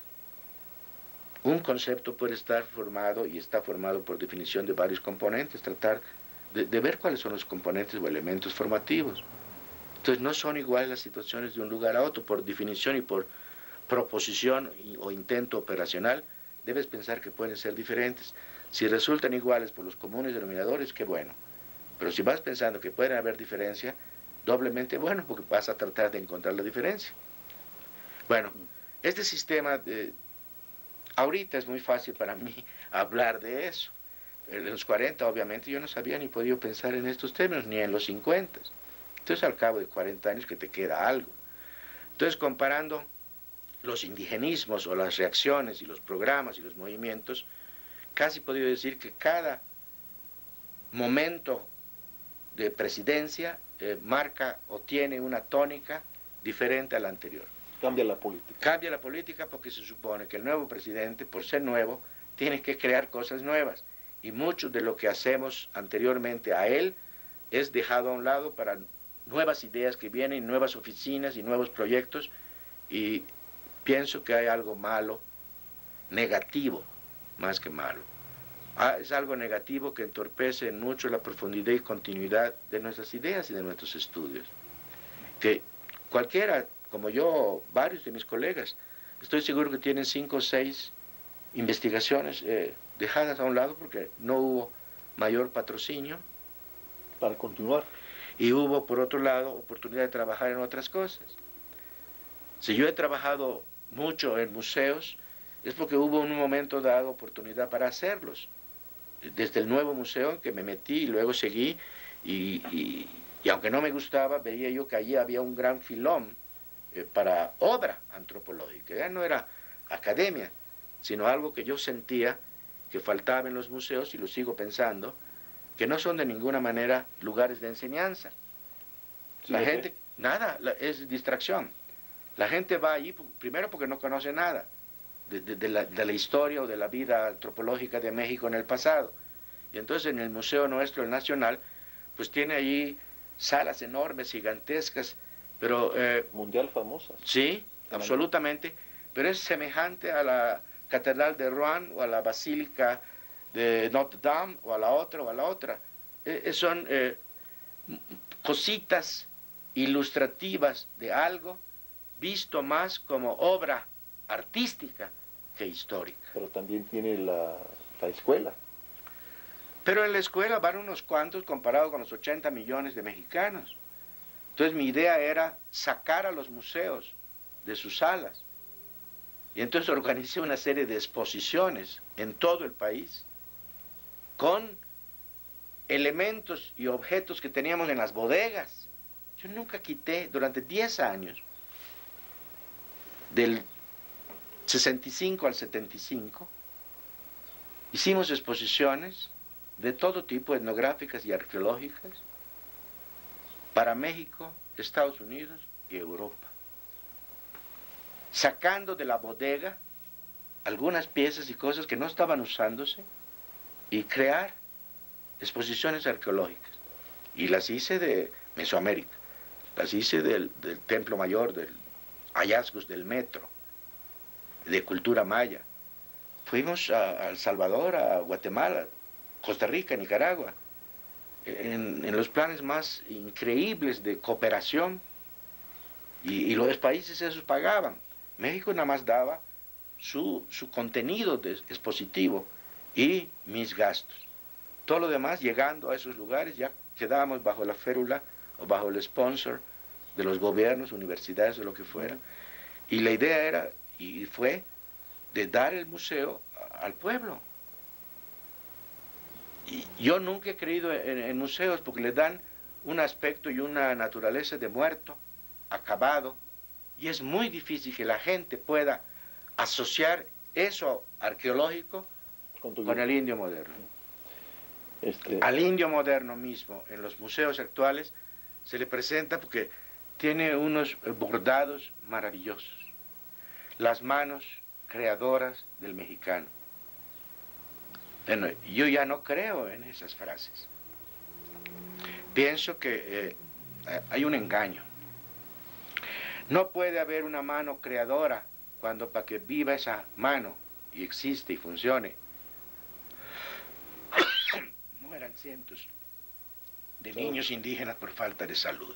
Un concepto puede estar formado y está formado por definición de varios componentes, tratar de, de ver cuáles son los componentes o elementos formativos. Entonces no son iguales las situaciones de un lugar a otro, por definición y por proposición o intento operacional, debes pensar que pueden ser diferentes. Si resultan iguales por los comunes denominadores, qué bueno. Pero si vas pensando que pueden haber diferencia, doblemente bueno, porque vas a tratar de encontrar la diferencia. Bueno, este sistema, de, ahorita es muy fácil para mí hablar de eso. En los cuarenta, obviamente, yo no sabía ni podía pensar en estos términos, ni en los cincuenta. Entonces, al cabo de cuarenta años que te queda algo. Entonces, comparando los indigenismos o las reacciones y los programas y los movimientos, casi podría decir que cada momento de presidencia eh, marca o tiene una tónica diferente a la anterior. Cambia la política. Cambia la política porque se supone que el nuevo presidente, por ser nuevo, tiene que crear cosas nuevas. Y mucho de lo que hacemos anteriormente a él es dejado a un lado para nuevas ideas que vienen, nuevas oficinas y nuevos proyectos. Y pienso que hay algo malo, negativo, más que malo. Ah, es algo negativo que entorpece mucho la profundidad y continuidad de nuestras ideas y de nuestros estudios. Que cualquiera, como yo, varios de mis colegas, estoy seguro que tienen cinco o seis investigaciones eh, dejadas a un lado porque no hubo mayor patrocinio. Para continuar. Y hubo, por otro lado, oportunidad de trabajar en otras cosas. Si yo he trabajado mucho en museos, es porque hubo en un momento dado oportunidad para hacerlos. Desde el nuevo museo en que me metí y luego seguí, y, y, y aunque no me gustaba, veía yo que allí había un gran filón eh, para obra antropológica. Ya no era academia, sino algo que yo sentía que faltaba en los museos, y lo sigo pensando, que no son de ninguna manera lugares de enseñanza. Sí, La lo sé. gente, nada, la- es distracción. La gente va allí pu- primero porque no conoce nada de, de- de la, de la historia o de la vida antropológica de México en el pasado. Y entonces en el Museo Nuestro, el Nacional, pues tiene allí salas enormes, gigantescas, pero eh, Mundial famosas. sí, Tamaño. absolutamente, pero es semejante a la Catedral de Rouen o a la Basílica de Notre Dame o a la otra o a la otra. Eh, eh, son eh, cositas ilustrativas de algo visto más como obra artística que histórica. Pero también tiene la, la escuela. Pero en la escuela van unos cuantos comparado con los ochenta millones de mexicanos. Entonces mi idea era sacar a los museos de sus salas. Y entonces organicé una serie de exposiciones en todo el país con elementos y objetos que teníamos en las bodegas. Yo nunca quité durante diez años, del sesenta y cinco al setenta y cinco, hicimos exposiciones de todo tipo, etnográficas y arqueológicas, para México, Estados Unidos y Europa, sacando de la bodega algunas piezas y cosas que no estaban usándose y crear exposiciones arqueológicas. Y las hice de Mesoamérica, las hice del, del Templo Mayor, de hallazgos del metro, de cultura maya. Fuimos a, a El Salvador, a Guatemala, Costa Rica, Nicaragua, en, en los planes más increíbles de cooperación, y, y los países esos pagaban. México nada más daba su, su contenido de, expositivo y mis gastos. Todo lo demás, llegando a esos lugares, ya quedábamos bajo la férula o bajo el sponsor de los gobiernos, universidades o lo que fuera. Y la idea era, y fue, de dar el museo al pueblo. Y yo nunca he creído en, en museos porque le dan un aspecto y una naturaleza de muerto, acabado, y es muy difícil que la gente pueda asociar eso arqueológico Con, tu con el indio moderno. Este, Al indio moderno mismo, en los museos actuales, se le presenta porque tiene unos bordados maravillosos, las manos creadoras del mexicano. Bueno, yo ya no creo en esas frases. Pienso que eh, hay un engaño. No puede haber una mano creadora cuando para que viva esa mano y existe y funcione, mueran cientos de niños indígenas por falta de salud.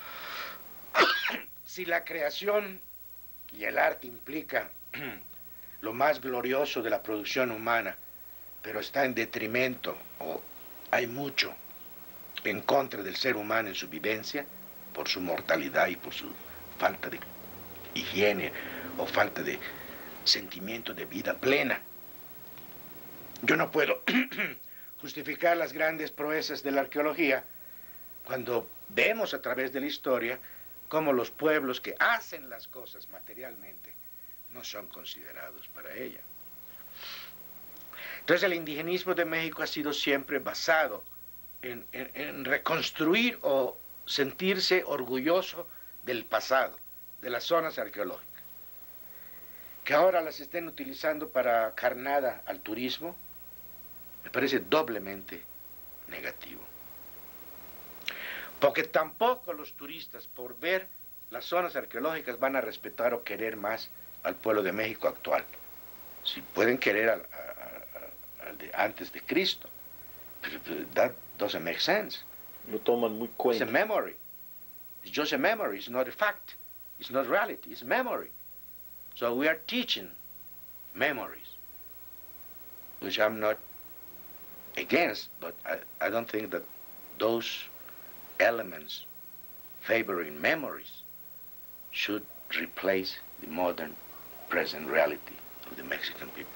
Si la creación y el arte implica lo más glorioso de la producción humana, pero está en detrimento, o hay mucho en contra del ser humano en su vivencia, por su mortalidad y por su falta de higiene o falta de sentimiento de vida plena. Yo no puedo justificar las grandes proezas de la arqueología cuando vemos a través de la historia cómo los pueblos que hacen las cosas materialmente no son considerados para ella. Entonces el indigenismo de México ha sido siempre basado en, en, en reconstruir o sentirse orgulloso del pasado, de las zonas arqueológicas. Que ahora las estén utilizando para carnada al turismo, me parece doblemente negativo. Porque tampoco los turistas, por ver las zonas arqueológicas, van a respetar o querer más al pueblo de México actual. Si pueden querer al, al, al de antes de Cristo, but that doesn't make sense. lo toman muy It's cuenta. a memory. It's just a memory. It's not a fact. It's not reality. It's memory. So we are teaching memories, which I'm not against, but I, I don't think that those elements favoring memories should replace the modern present reality of the Mexican people.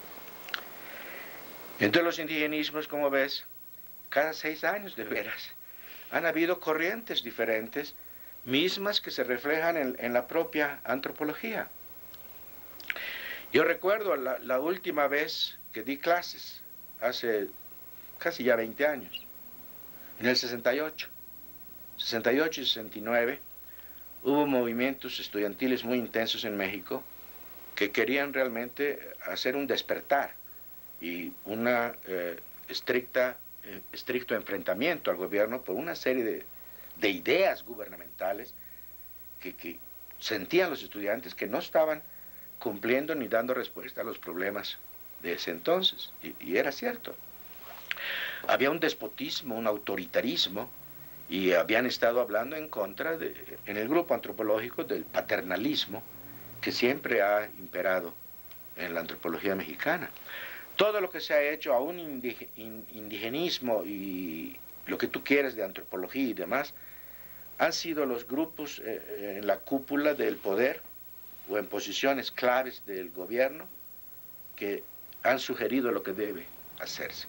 Entre los indigenismos, como ves, cada seis años de veras, han habido corrientes diferentes, mismas que se reflejan en, en la propia antropología. Yo recuerdo la, la última vez que di clases, hace casi ya veinte años, en el sesenta y ocho. sesenta y ocho y sesenta y nueve hubo movimientos estudiantiles muy intensos en México que querían realmente hacer un despertar y una eh, estricta, eh, estricto enfrentamiento al gobierno por una serie de, de ideas gubernamentales que, que sentían los estudiantes que no estaban cumpliendo ni dando respuesta a los problemas de ese entonces. Y, y era cierto. Había un despotismo, un autoritarismo, y habían estado hablando en contra, de, en el grupo antropológico, del paternalismo que siempre ha imperado en la antropología mexicana. Todo lo que se ha hecho a un indigenismo y lo que tú quieres de antropología y demás, han sido los grupos eh, en la cúpula del poder o en posiciones claves del gobierno que han sugerido lo que debe hacerse.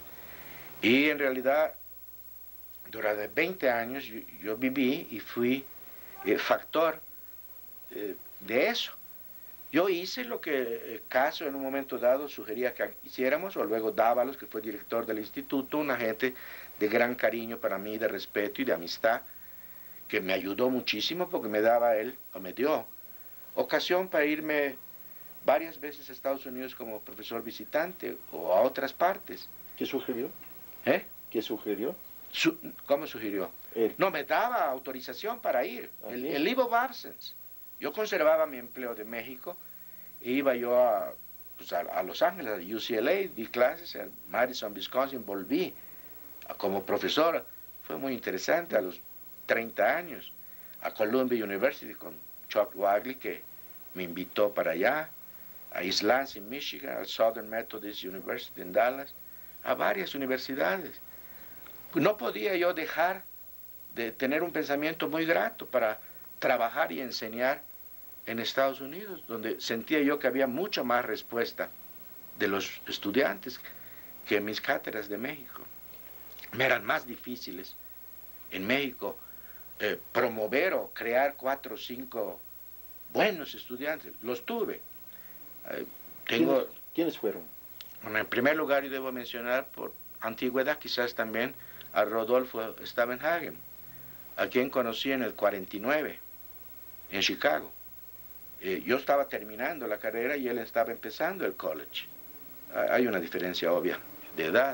Y en realidad, durante veinte años yo, yo viví y fui eh, factor eh, de eso. Yo hice lo que eh, Caso en un momento dado sugería que hiciéramos, o luego Dávalos, que fue director del instituto, una gente de gran cariño para mí, de respeto y de amistad, que me ayudó muchísimo porque me daba él, o me dio, ocasión para irme varias veces a Estados Unidos como profesor visitante o a otras partes. ¿Qué sugirió? ¿Eh? ¿Qué sugirió? Su, ¿Cómo sugirió? Él. No, me daba autorización para ir, el, el leave of absence. Yo conservaba mi empleo de México e iba yo a, pues a, a Los Ángeles, a U C L A, di clases en Madison, Wisconsin, volví a, como profesor. Fue muy interesante a los treinta años, a Columbia University con Chuck Wagley, que me invitó para allá, a East Lansing, Michigan, al Southern Methodist University en Dallas, a varias universidades. No podía yo dejar de tener un pensamiento muy grato para trabajar y enseñar en Estados Unidos, donde sentía yo que había mucha más respuesta de los estudiantes que en mis cátedras de México. Me eran más difíciles en México eh, promover o crear cuatro o cinco buenos estudiantes. Los tuve. Eh, tengo, ¿Quiénes, ¿Quiénes fueron? Bueno, en primer lugar, yo debo mencionar por antigüedad quizás también a Rodolfo Stavenhagen, a quien conocí en el cuarenta y nueve, en Chicago. Eh, yo estaba terminando la carrera y él estaba empezando el college. Hay una diferencia obvia de edad.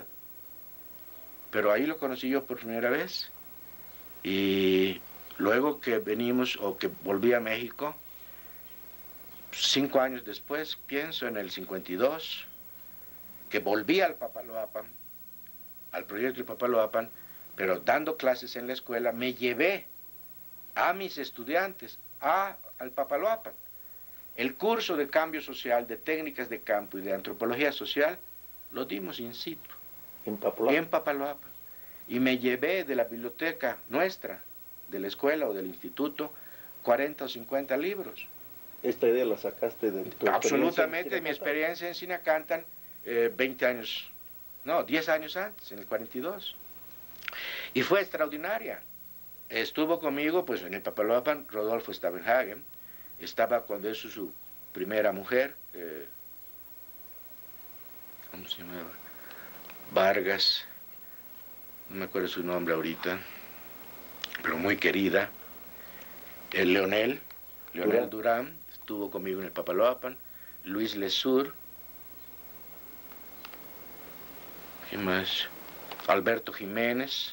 Pero ahí lo conocí yo por primera vez. Y luego que venimos, o que volví a México, cinco años después, pienso en el cincuenta y dos, que volví al Papaloapan, al proyecto del Papaloapan, pero dando clases en la escuela, me llevé a mis estudiantes a, al Papaloapan. El curso de cambio social, de técnicas de campo y de antropología social, lo dimos in situ. ¿En Papaloapan? En Papaloapan. Y me llevé de la biblioteca nuestra, de la escuela o del instituto, cuarenta o cincuenta libros. ¿Esta idea la sacaste de tu Absolutamente, de mi experiencia en Sinacantan, eh, veinte años, no, diez años antes, en el cuarenta y dos. Y fue extraordinaria. Estuvo conmigo, pues en el Papaloapan, Rodolfo Stavenhagen, estaba cuando es su primera mujer, eh, ¿cómo se llamaba? Vargas, no me acuerdo su nombre ahorita, pero muy querida. El Leonel, Leonel Durán, Durán estuvo conmigo en el Papaloapan. Luis Lesur, ¿qué más? Alberto Jiménez,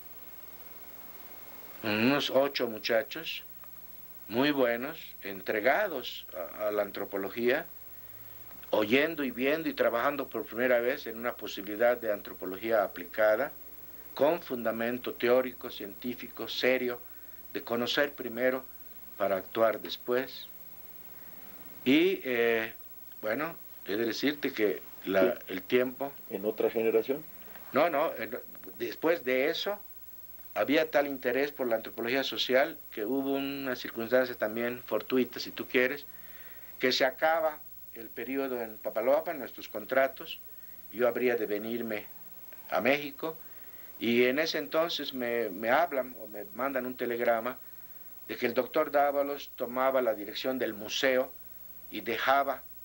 unos ocho muchachos muy buenos, entregados a, a la antropología, oyendo y viendo y trabajando por primera vez en una posibilidad de antropología aplicada, con fundamento teórico, científico, serio, de conocer primero para actuar después. Y, eh, bueno, he de decirte que la, el tiempo... ¿En otra generación? No, no, en, después de eso, había tal interés por la antropología social que hubo una circunstancia también fortuita, si tú quieres, que se acaba el periodo en Papaloapan, nuestros contratos, yo habría de venirme a México, y en ese entonces me, me hablan o me mandan un telegrama de que el doctor Dávalos tomaba la dirección del museo y dejaba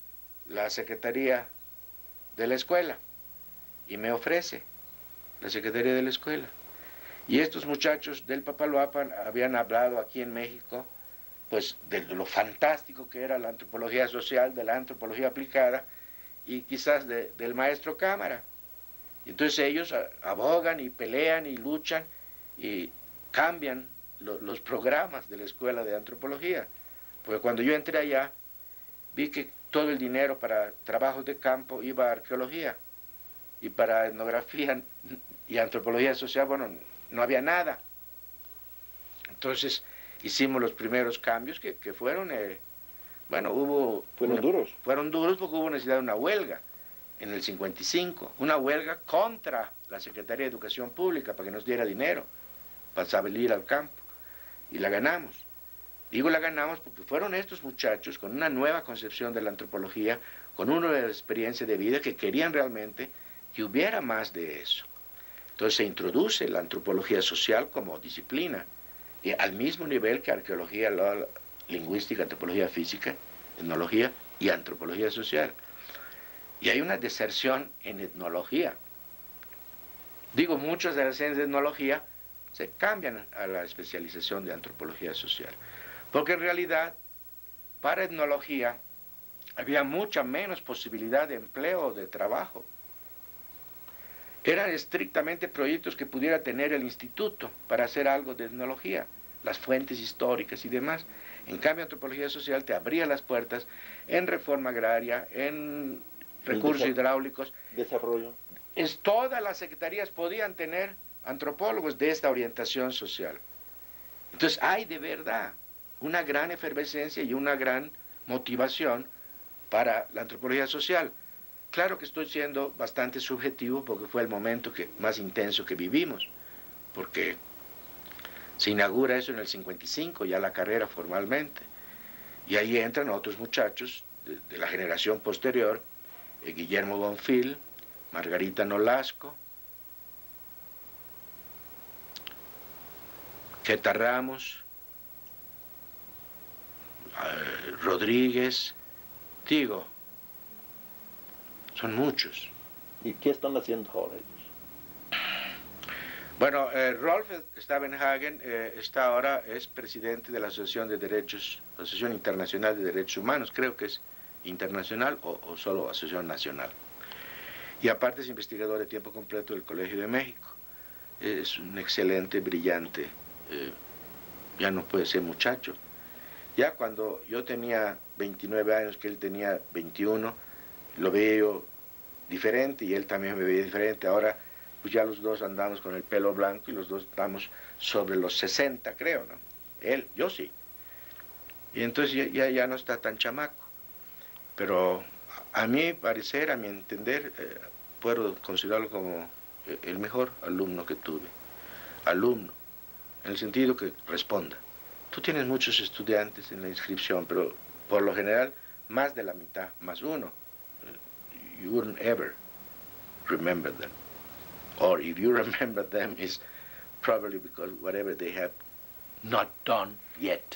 la secretaría de la escuela y me ofrece la secretaría de la escuela. Y estos muchachos del Papaloapan habían hablado aquí en México pues de lo fantástico que era la antropología social, de la antropología aplicada y quizás de, del maestro Cámara. Y entonces ellos abogan y pelean y luchan y cambian lo, los programas de la escuela de antropología. Porque cuando yo entré allá, vi que todo el dinero para trabajos de campo iba a arqueología y para etnografía y antropología social, bueno, no había nada. Entonces hicimos los primeros cambios que, que fueron, eh, bueno, hubo... ¿Fueron una, duros? Fueron duros porque hubo necesidad de una huelga en el cincuenta y cinco, una huelga contra la Secretaría de Educación Pública para que nos diera dinero para salir al campo, y la ganamos. Digo la ganamos porque fueron estos muchachos con una nueva concepción de la antropología, con una nueva experiencia de vida que querían realmente que hubiera más de eso. Entonces se introduce la antropología social como disciplina, y al mismo nivel que arqueología, la lingüística, antropología física, etnología y antropología social. Y hay una deserción en etnología. Digo, muchas de las ciencias de etnología se cambian a la especialización de antropología social. Porque en realidad, para etnología, había mucha menos posibilidad de empleo o de trabajo. Eran estrictamente proyectos que pudiera tener el instituto para hacer algo de etnología, las fuentes históricas y demás. En cambio, antropología social te abría las puertas en reforma agraria, en recursos desa hidráulicos. Desarrollo. Es, todas las secretarías podían tener antropólogos de esta orientación social. Entonces hay de verdad una gran efervescencia y una gran motivación para la antropología social. Claro que estoy siendo bastante subjetivo porque fue el momento que, más intenso que vivimos, porque se inaugura eso en el cincuenta y cinco, ya la carrera formalmente, y ahí entran otros muchachos de, de la generación posterior, eh, Guillermo Bonfil, Margarita Nolasco, Cheta Ramos, eh, Rodríguez, digo, son muchos. ¿Y qué están haciendo ahora ellos? Bueno, eh, Rolf Stavenhagen eh, está ahora, es presidente de la Asociación de Derechos, Asociación Internacional de Derechos Humanos, creo que es internacional o, o solo Asociación Nacional. Y aparte es investigador de tiempo completo del Colegio de México. Es un excelente, brillante, eh, ya no puede ser muchacho. Ya cuando yo tenía veintinueve años, que él tenía veintiuno, lo veía yo diferente y él también me veía diferente. Ahora pues ya los dos andamos con el pelo blanco y los dos estamos sobre los sesenta, creo, ¿no? Él, yo sí. Y entonces ya, ya, ya no está tan chamaco. Pero a mi parecer, a mi entender, eh, puedo considerarlo como el mejor alumno que tuve. Alumno, en el sentido que responda. Tú tienes muchos estudiantes en la inscripción, pero por lo general, más de la mitad, más uno. You wouldn't ever remember them. Or if you remember them, it's probably because whatever they have not done yet.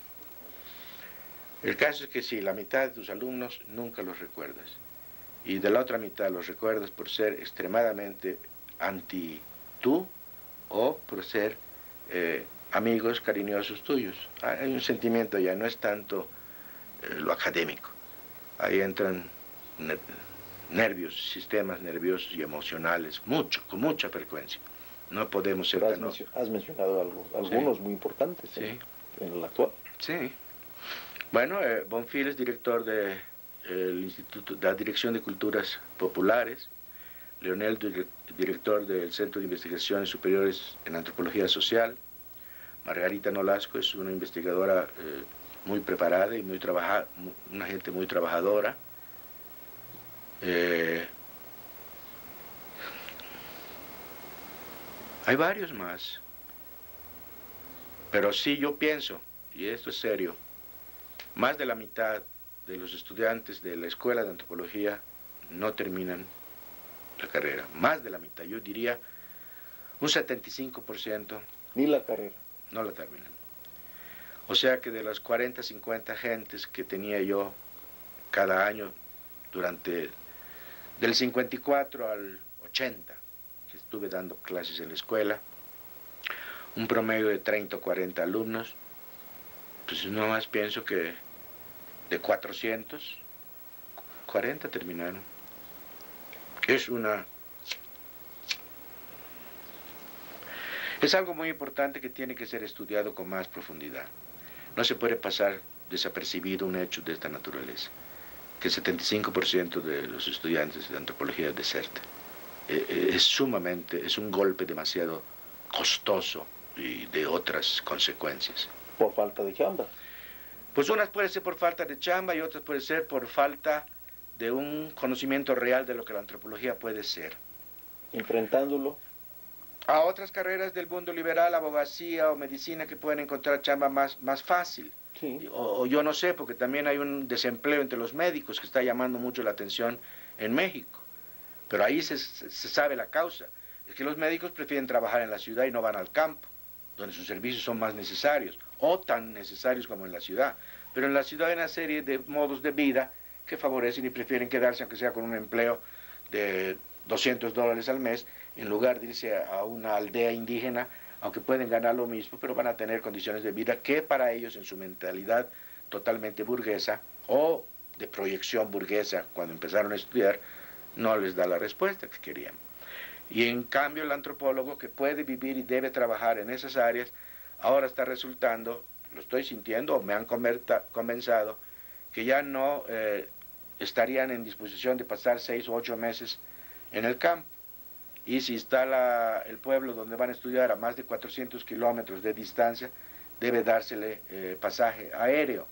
El caso es que sí, la mitad de tus alumnos nunca los recuerdas. Y de la otra mitad los recuerdas por ser extremadamente anti tú o por ser eh, amigos cariñosos tuyos. Hay un sentimiento allá, no es tanto eh, lo académico. Ahí entran ner nervios, sistemas nerviosos y emocionales, mucho, con mucha frecuencia. No podemos ser Pero has, tan... mencio has mencionado algo, algunos sí. muy importantes sí. en, en el actual. Sí. Bueno, eh, Bonfil es director de eh, el Instituto de la Dirección de Culturas Populares, Leonel, director del Centro de Investigaciones Superiores en Antropología Social, Margarita Nolasco es una investigadora eh, muy preparada y muy trabajada, una gente muy trabajadora. Eh, hay varios más, pero sí yo pienso, y esto es serio, más de la mitad de los estudiantes de la Escuela de Antropología no terminan la carrera, más de la mitad, yo diría un setenta y cinco por ciento. Ni la carrera. No la terminan. O sea que de las cuarenta, cincuenta gentes que tenía yo cada año durante del cincuenta y cuatro al ochenta, que estuve dando clases en la escuela, un promedio de treinta o cuarenta alumnos, pues no más pienso que de cuatrocientos, cuarenta terminaron. Es una... Es algo muy importante que tiene que ser estudiado con más profundidad. No se puede pasar desapercibido un hecho de esta naturaleza, que el setenta y cinco por ciento de los estudiantes de antropología desertan. Eh, es sumamente, es un golpe demasiado costoso y de otras consecuencias. Por falta de chamba. Pues unas puede ser por falta de chamba y otras puede ser por falta de un conocimiento real de lo que la antropología puede ser. Enfrentándolo A otras carreras del mundo liberal, abogacía o medicina, que pueden encontrar chamba más, más fácil. Sí. O, o yo no sé, porque también hay un desempleo entre los médicos que está llamando mucho la atención en México. Pero ahí se, se, se sabe la causa. Es que los médicos prefieren trabajar en la ciudad y no van al campo, donde sus servicios son más necesarios, o tan necesarios como en la ciudad. Pero en la ciudad hay una serie de modos de vida que favorecen y prefieren quedarse, aunque sea con un empleo de doscientos dólares al mes, en lugar de irse a una aldea indígena, aunque pueden ganar lo mismo, pero van a tener condiciones de vida que para ellos, en su mentalidad totalmente burguesa, o de proyección burguesa, cuando empezaron a estudiar, no les da la respuesta que querían. Y en cambio el antropólogo, que puede vivir y debe trabajar en esas áreas, ahora está resultando, lo estoy sintiendo, o me han convencido, que ya no eh, estarían en disposición de pasar seis o ocho meses en el campo. Y si está la, el pueblo donde van a estudiar a más de cuatrocientos kilómetros de distancia, debe dársele eh, pasaje aéreo.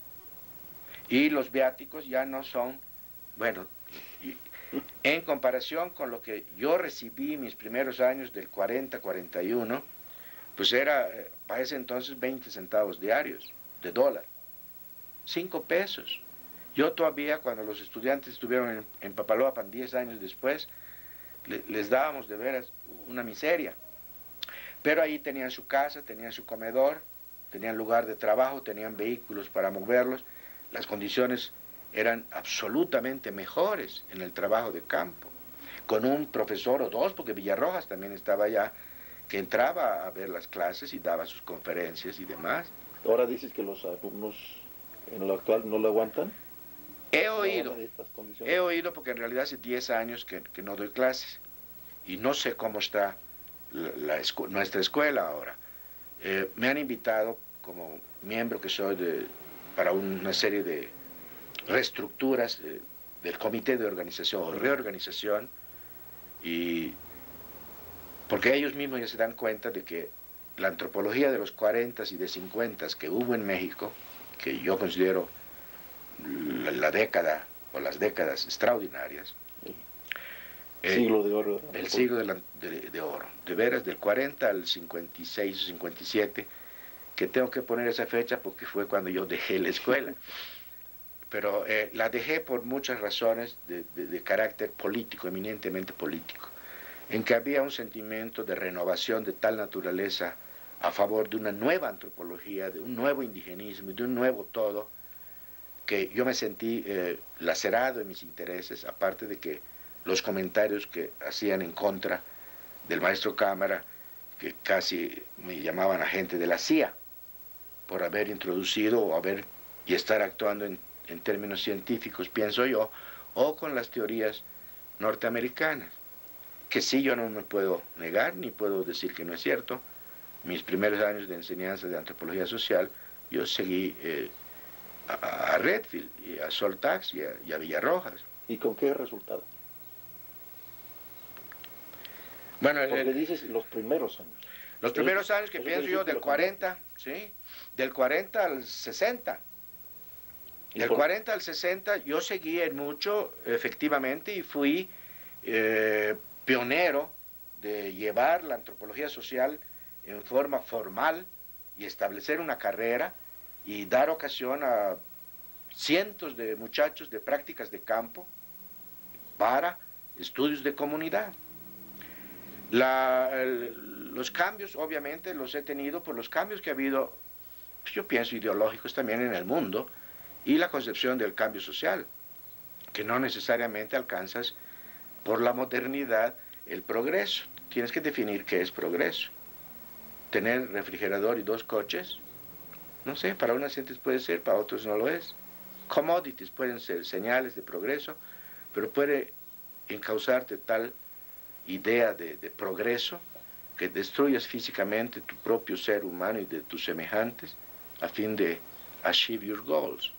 Y los viáticos ya no son, bueno, y, en comparación con lo que yo recibí mis primeros años del cuarenta, cuarenta y uno, pues era, eh, para ese entonces, veinte centavos diarios de dólar. cinco pesos. Yo todavía, cuando los estudiantes estuvieron en, en Papaloapan diez años después, le, les dábamos de veras una miseria. Pero ahí tenían su casa, tenían su comedor, tenían lugar de trabajo, tenían vehículos para moverlos. Las condiciones eran absolutamente mejores en el trabajo de campo, con un profesor o dos, porque Villarrojas también estaba allá, que entraba a ver las clases y daba sus conferencias y demás. Ahora dices que los alumnos en lo actual no lo aguantan. He oído, he oído porque en realidad hace diez años que, que no doy clases y no sé cómo está la, la escu nuestra escuela ahora. Eh, me han invitado como miembro que soy de, para una serie de reestructuras eh, del comité de organización o reorganización, y porque ellos mismos ya se dan cuenta de que la antropología de los cuarentas y de cincuentas que hubo en México, que yo considero la, la década o las décadas extraordinarias, el siglo de oro, el siglo de, la, de, de oro, de veras, del cuarenta al cincuenta y seis o cincuenta y siete, que tengo que poner esa fecha porque fue cuando yo dejé la escuela. Pero eh, la dejé por muchas razones de, de, de carácter político, eminentemente político, en que había un sentimiento de renovación de tal naturaleza a favor de una nueva antropología, de un nuevo indigenismo, de un nuevo todo, que yo me sentí eh, lacerado en mis intereses, aparte de que los comentarios que hacían en contra del maestro Cámara, que casi me llamaban agente de la C I A, por haber introducido o haber y estar actuando en en términos científicos, pienso yo, o con las teorías norteamericanas, que sí, yo no me puedo negar, ni puedo decir que no es cierto. Mis primeros años de enseñanza de antropología social, yo seguí eh, a, a Redfield, y a Soltax y a, y a Villarrojas. ¿Y con qué resultado? Bueno, Porque el, dices los primeros años. Los primeros eso, años que pienso yo, del cuarenta, ¿sí? Del cuarenta al sesenta. Del cuarenta al sesenta yo seguí en mucho, efectivamente, y fui eh, pionero de llevar la antropología social en forma formal y establecer una carrera y dar ocasión a cientos de muchachos de prácticas de campo para estudios de comunidad. La, el, los cambios, obviamente, los he tenido por los cambios que ha habido, pues yo pienso, ideológicos también en el mundo, y la concepción del cambio social. que no necesariamente alcanzas por la modernidad el progreso. Tienes que definir qué es progreso. Tener refrigerador y dos coches, no sé, para unas gentes puede ser, para otros no lo es. Commodities pueden ser señales de progreso, pero puede encauzarte tal idea de, de progreso que destruyas físicamente tu propio ser humano y de tus semejantes a fin de achieve your goals.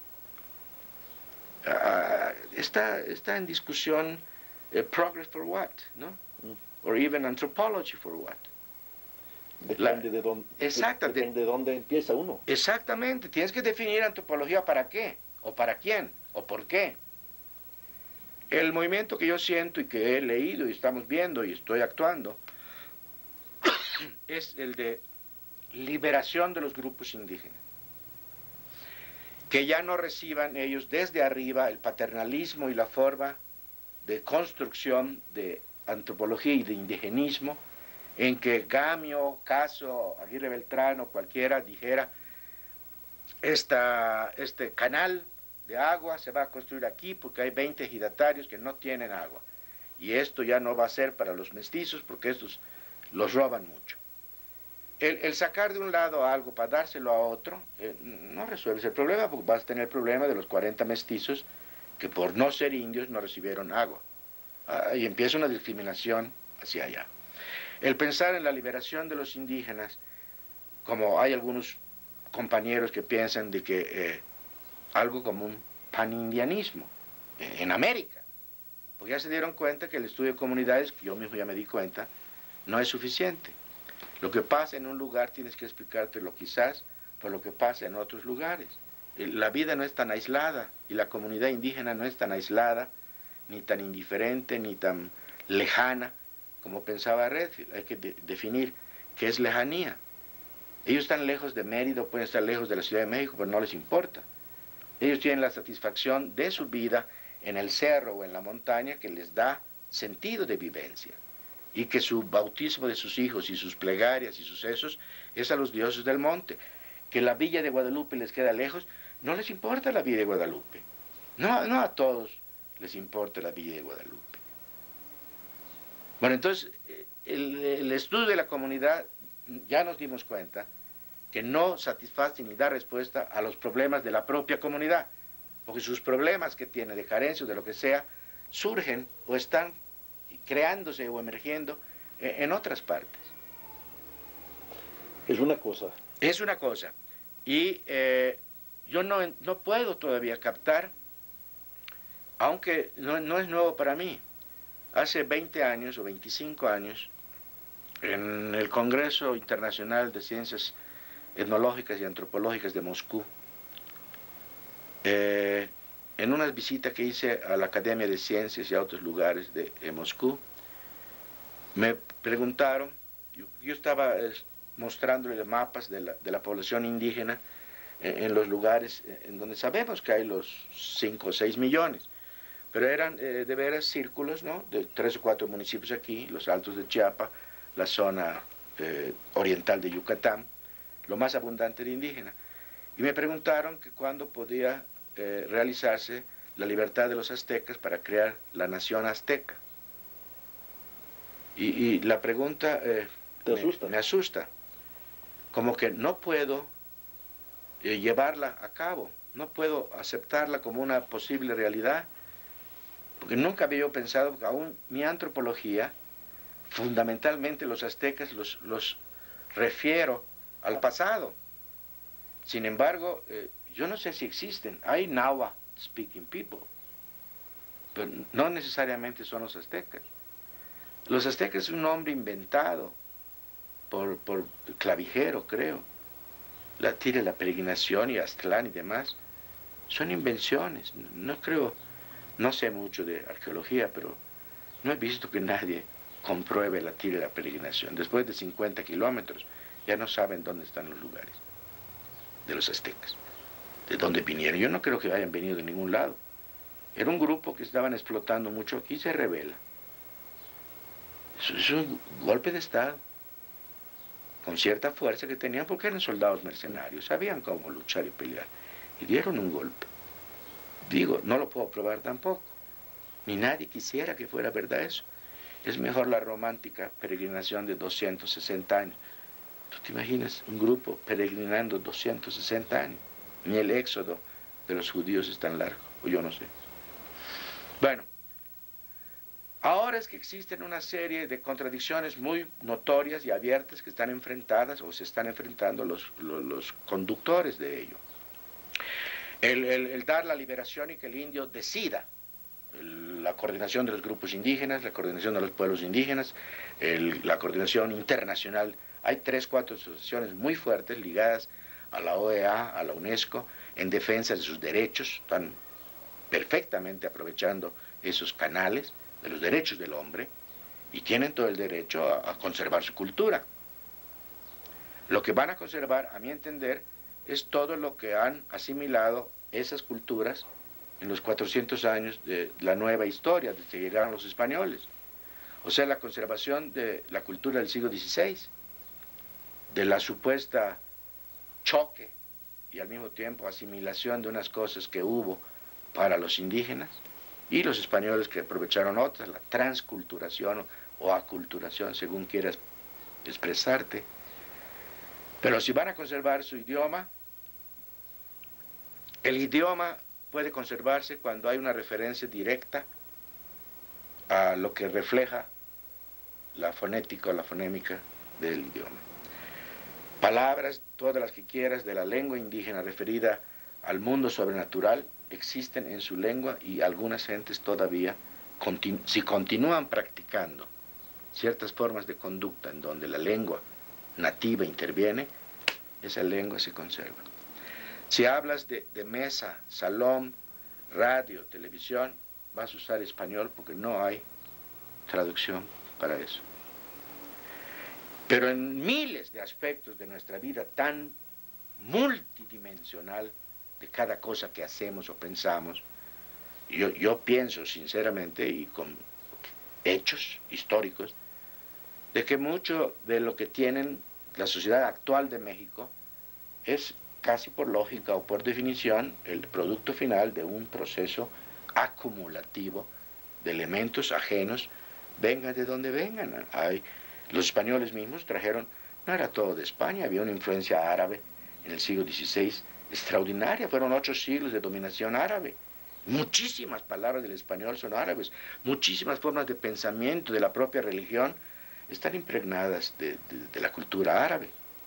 Uh, está, está en discusión uh, progress for what, ¿no? Mm. Or even anthropology for what. Depende, La, de, dónde, exacta, depende de, de dónde empieza uno. Exactamente, tienes que definir antropología para qué, o para quién, o por qué. El movimiento que yo siento y que he leído y estamos viendo y estoy actuando es el de liberación de los grupos indígenas. Que ya no reciban ellos desde arriba el paternalismo y la forma de construcción de antropología y de indigenismo, en que Gamio, Caso, Aguirre Beltrán o cualquiera dijera, esta, este canal de agua se va a construir aquí porque hay veinte ejidatarios que no tienen agua. Y esto ya no va a ser para los mestizos porque estos los roban mucho. El, el sacar de un lado algo para dárselo a otro eh, no resuelve el problema, porque vas a tener el problema de los cuarenta mestizos que por no ser indios no recibieron agua. Ah, y empieza una discriminación hacia allá. El pensar en la liberación de los indígenas, como hay algunos compañeros que piensan de que eh, algo como un panindianismo eh, en América, porque ya se dieron cuenta que el estudio de comunidades, que yo mismo ya me di cuenta, no es suficiente. Lo que pasa en un lugar tienes que explicártelo quizás por lo que pasa en otros lugares. La vida no es tan aislada y la comunidad indígena no es tan aislada, ni tan indiferente, ni tan lejana como pensaba Redfield. Hay que de definir qué es lejanía. Ellos están lejos de Mérida, pueden estar lejos de la Ciudad de México, pero no les importa. Ellos tienen la satisfacción de su vida en el cerro o en la montaña que les da sentido de vivencia. Y que su bautismo de sus hijos y sus plegarias y sus esos es a los dioses del monte. Que la villa de Guadalupe les queda lejos, no les importa la villa de Guadalupe. No, no a todos les importa la villa de Guadalupe. Bueno, entonces, el, el estudio de la comunidad, ya nos dimos cuenta que no satisface ni da respuesta a los problemas de la propia comunidad, porque sus problemas que tiene de carencia o de lo que sea, surgen o están creándose o emergiendo en otras partes. Es una cosa. Es una cosa. Y eh, yo no, no puedo todavía captar, aunque no, no es nuevo para mí. Hace veinte años o veinticinco años, en el Congreso Internacional de Ciencias Etnológicas y Antropológicas de Moscú, eh, en una visita que hice a la Academia de Ciencias y a otros lugares de, de Moscú, me preguntaron, yo, yo estaba eh, mostrándole mapas de la, de la población indígena en, en los lugares en donde sabemos que hay los cinco o seis millones, pero eran eh, de veras círculos, ¿no?, de tres o cuatro municipios aquí, los Altos de Chiapa, la zona eh, oriental de Yucatán, lo más abundante de indígena. Y me preguntaron que cuándo podía eh, realizarse la libertad de los aztecas para crear la nación azteca. Y, y la pregunta eh, ¿Te asusta? Me, me asusta, como que no puedo eh, llevarla a cabo, no puedo aceptarla como una posible realidad, porque nunca había yo pensado, porque aún mi antropología, fundamentalmente los aztecas los, los refiero al pasado. Sin embargo, eh, yo no sé si existen, hay Nahua speaking people, pero no necesariamente son los aztecas. Los aztecas es un nombre inventado por, por Clavijero, creo. La tira, la peregrinación y Aztlán y demás son invenciones. No creo, no sé mucho de arqueología, pero no he visto que nadie compruebe la tira y la peregrinación. Después de cincuenta kilómetros ya no saben dónde están los lugares de los aztecas, de dónde vinieron. Yo no creo que hayan venido de ningún lado. Era un grupo que estaban explotando mucho aquí y se rebela. Es un golpe de Estado, con cierta fuerza que tenían porque eran soldados mercenarios, sabían cómo luchar y pelear, y dieron un golpe. Digo, no lo puedo probar tampoco, ni nadie quisiera que fuera verdad eso. Es mejor la romántica peregrinación de doscientos sesenta años. ¿Tú te imaginas un grupo peregrinando doscientos sesenta años? Ni el éxodo de los judíos es tan largo, o yo no sé. Bueno, ahora es que existen una serie de contradicciones muy notorias y abiertas que están enfrentadas o se están enfrentando los, los, los conductores de ello. El, el, el dar la liberación y que el indio decida, el, la coordinación de los grupos indígenas, la coordinación de los pueblos indígenas, el, la coordinación internacional. Hay tres, cuatro asociaciones muy fuertes ligadas a la O E A, a la UNESCO, en defensa de sus derechos, están perfectamente aprovechando esos canales de los derechos del hombre y tienen todo el derecho a, a conservar su cultura. Lo que van a conservar, a mi entender, es todo lo que han asimilado esas culturas en los cuatrocientos años de la nueva historia, desde que llegaron los españoles. O sea, la conservación de la cultura del siglo dieciséis, de la supuesta choque y al mismo tiempo asimilación de unas cosas que hubo para los indígenas, y los españoles que aprovecharon otras, la transculturación o aculturación, según quieras expresarte. Pero si van a conservar su idioma, el idioma puede conservarse cuando hay una referencia directa a lo que refleja la fonética o la fonémica del idioma. Palabras, todas las que quieras, de la lengua indígena referida al mundo sobrenatural, existen en su lengua y algunas gentes todavía, continu si continúan practicando ciertas formas de conducta en donde la lengua nativa interviene, esa lengua se conserva. Si hablas de, de mesa, salón, radio, televisión, vas a usar español porque no hay traducción para eso. Pero en miles de aspectos de nuestra vida tan multidimensional, de cada cosa que hacemos o pensamos, yo, yo pienso sinceramente y con hechos históricos, de que mucho de lo que tienen la sociedad actual de México es casi por lógica o por definición el producto final de un proceso acumulativo de elementos ajenos, vengan de donde vengan. Hay, los españoles mismos trajeron, no era todo de España, había una influencia árabe en el siglo dieciséis extraordinaria, fueron ocho siglos de dominación árabe. Muchísimas palabras del español son árabes, muchísimas formas de pensamiento de la propia religión están impregnadas de, de, de la cultura árabe.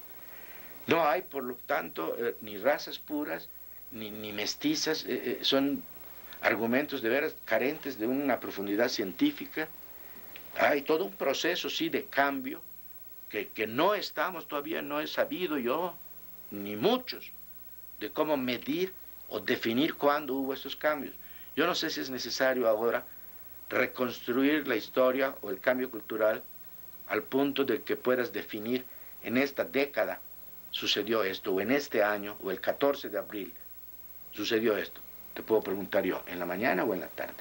No hay, por lo tanto, eh, ni razas puras, ni, ni mestizas, eh, eh, son argumentos de veras carentes de una profundidad científica. Hay todo un proceso, sí, de cambio, que, que no estamos todavía, no he sabido yo, ni muchos, de cómo medir o definir cuándo hubo esos cambios. Yo no sé si es necesario ahora reconstruir la historia o el cambio cultural al punto de que puedas definir en esta década sucedió esto, o en este año, o el catorce de abril sucedió esto. Te puedo preguntar yo, ¿en la mañana o en la tarde?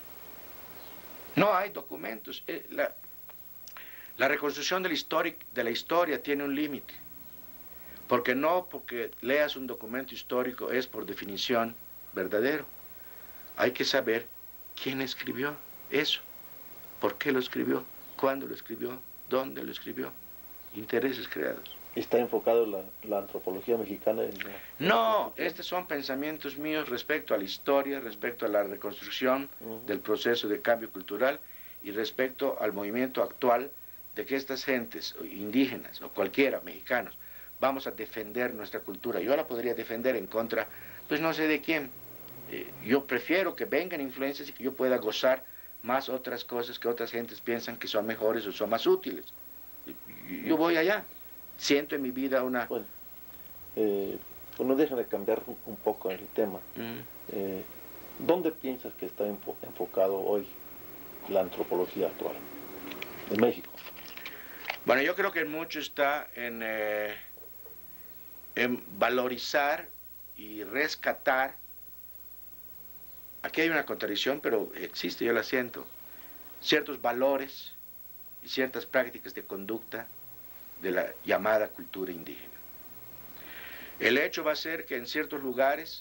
No hay documentos. Eh, la, la reconstrucción de la, historia, de la historia tiene un límite. Porque no porque leas un documento histórico es por definición verdadero. Hay que saber quién escribió eso, por qué lo escribió, cuándo lo escribió, dónde lo escribió, intereses creados. ¿Está enfocado la, la antropología mexicana en la, en No, la estos son pensamientos míos respecto a la historia, respecto a la reconstrucción uh-huh. del proceso de cambio cultural y respecto al movimiento actual de que estas gentes indígenas o cualquiera, mexicanos, vamos a defender nuestra cultura. Yo la podría defender en contra, pues no sé de quién. Eh, yo prefiero que vengan influencias y que yo pueda gozar más otras cosas que otras gentes piensan que son mejores o son más útiles. Yo voy allá. Siento en mi vida una... Bueno, eh, pues no deja de cambiar un, un poco el tema. Uh-huh. eh, ¿Dónde piensas que está enfo enfocado hoy la antropología actual en México? Bueno, yo creo que mucho está en... Eh, en valorizar y rescatar, aquí hay una contradicción, pero existe, yo la siento, ciertos valores y ciertas prácticas de conducta de la llamada cultura indígena. El hecho va a ser que en ciertos lugares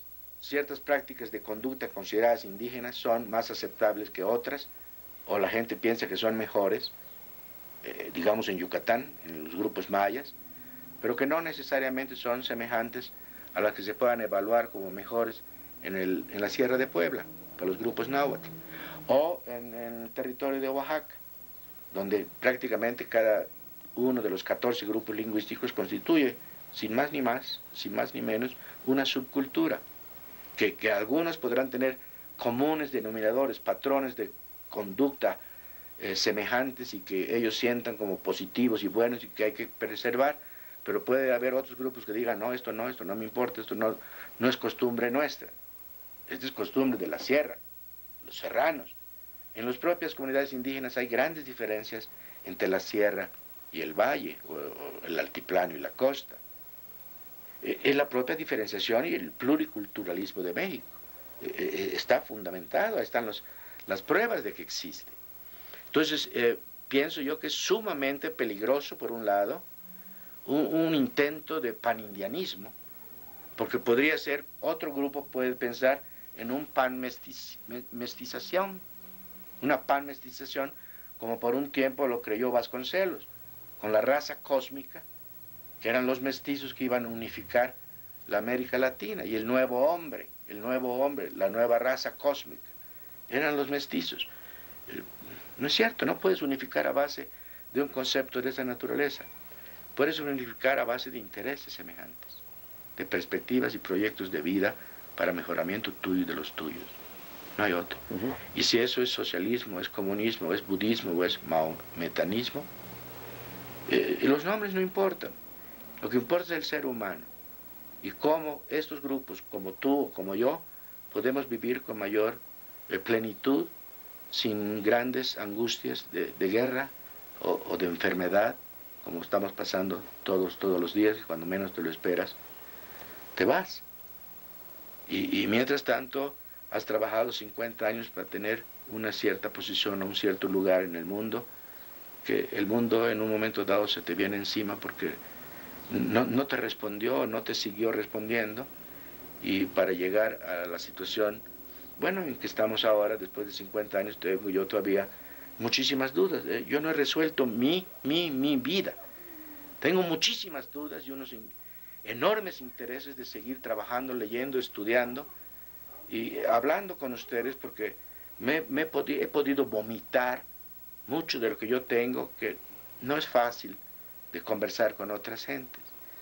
ciertas prácticas de conducta consideradas indígenas son más aceptables que otras, o la gente piensa que son mejores, eh, digamos en Yucatán, en los grupos mayas, pero que no necesariamente son semejantes a las que se puedan evaluar como mejores en, el, en la Sierra de Puebla, para los grupos náhuatl, o en, en el territorio de Oaxaca, donde prácticamente cada uno de los catorce grupos lingüísticos constituye, sin más ni más, sin más ni menos, una subcultura, que, que algunos podrán tener comunes denominadores, patrones de conducta eh, semejantes y que ellos sientan como positivos y buenos y que hay que preservar, pero puede haber otros grupos que digan, no, esto no, esto no me importa, esto no, no es costumbre nuestra, esto es costumbre de la sierra, los serranos. En las propias comunidades indígenas hay grandes diferencias entre la sierra y el valle, o, o el altiplano y la costa. Eh, es la propia diferenciación y el pluriculturalismo de México. Eh, eh, está fundamentado, ahí están los, las pruebas de que existe. Entonces, eh, pienso yo que es sumamente peligroso, por un lado, un, un intento de panindianismo, porque podría ser, otro grupo puede pensar en un panmestización, una panmestización como por un tiempo lo creyó Vasconcelos, con la raza cósmica, que eran los mestizos que iban a unificar la América Latina, y el nuevo hombre, el nuevo hombre, la nueva raza cósmica, eran los mestizos. No es cierto, no puedes unificar a base de un concepto de esa naturaleza, puedes unificar a base de intereses semejantes, de perspectivas y proyectos de vida para mejoramiento tuyo y de los tuyos. No hay otro. Uh-huh. Y si eso es socialismo, es comunismo, es budismo o es maometanismo, eh, los nombres no importan. Lo que importa es el ser humano y cómo estos grupos, como tú o como yo, podemos vivir con mayor eh, plenitud, sin grandes angustias de, de guerra o, o de enfermedad, como estamos pasando todos, todos los días, y cuando menos te lo esperas, te vas. Y, y mientras tanto, has trabajado cincuenta años para tener una cierta posición o un cierto lugar en el mundo, que el mundo en un momento dado se te viene encima porque no, no te respondió, no te siguió respondiendo, y para llegar a la situación, bueno, en que estamos ahora, después de cincuenta años, tengo yo todavía muchísimas dudas. Yo no he resuelto mi, mi, mi vida. Tengo muchísimas dudas y unos in, enormes intereses de seguir trabajando, leyendo, estudiando, y hablando con ustedes, porque me, me he, podi he podido vomitar mucho de lo que yo tengo, que no es fácil de conversar con otras gentes.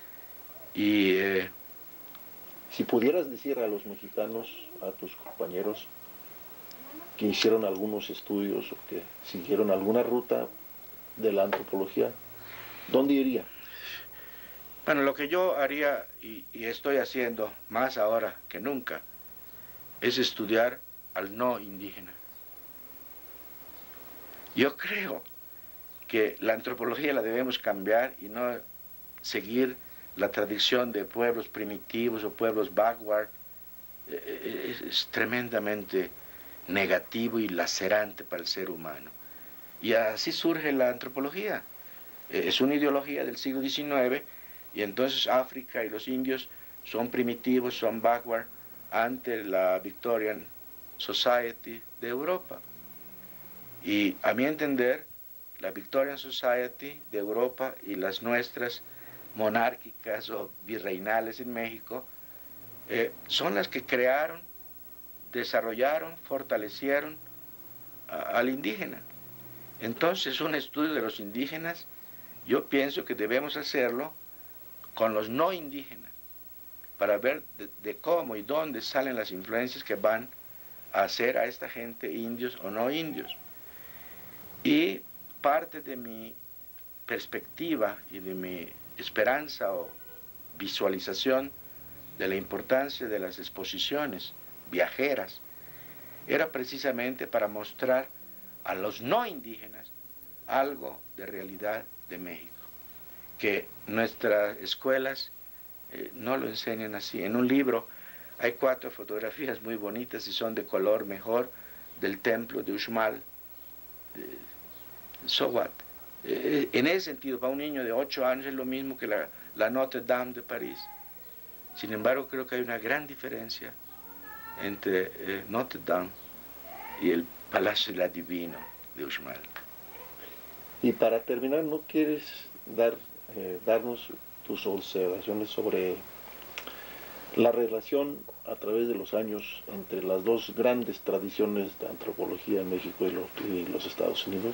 Y eh, si pudieras decir a los mexicanos, a tus compañeros que hicieron algunos estudios o que siguieron alguna ruta de la antropología, ¿dónde iría? Bueno, lo que yo haría, y, y estoy haciendo más ahora que nunca, es estudiar al no indígena. Yo creo que la antropología la debemos cambiar y no seguir la tradición de pueblos primitivos o pueblos backward. Es, es tremendamente negativo y lacerante para el ser humano. Y así surge la antropología. Es una ideología del siglo diecinueve, y entonces África y los indios son primitivos, son backward, ante la Victorian Society de Europa. Y a mi entender, la Victorian Society de Europa y las nuestras monárquicas o virreinales en México eh, son las que crearon, desarrollaron, fortalecieron a, al indígena. Entonces, un estudio de los indígenas, yo pienso que debemos hacerlo con los no indígenas, para ver de, de cómo y dónde salen las influencias que van a hacer a esta gente indios o no indios. Y parte de mi perspectiva y de mi esperanza o visualización de la importancia de las exposiciones viajeras era precisamente para mostrar a los no indígenas algo de realidad de México, que nuestras escuelas eh, no lo enseñan así. En un libro hay cuatro fotografías muy bonitas y son de color mejor del templo de Uxmal. So what? Eh, en ese sentido, para un niño de ocho años es lo mismo que la, la Notre Dame de París. Sin embargo, creo que hay una gran diferencia entre eh, Notre Dame y el Palacio del Adivino de Uxmal. Y para terminar, ¿no quieres dar, eh, darnos tus observaciones sobre la relación a través de los años entre las dos grandes tradiciones de antropología en México y, lo, y los Estados Unidos?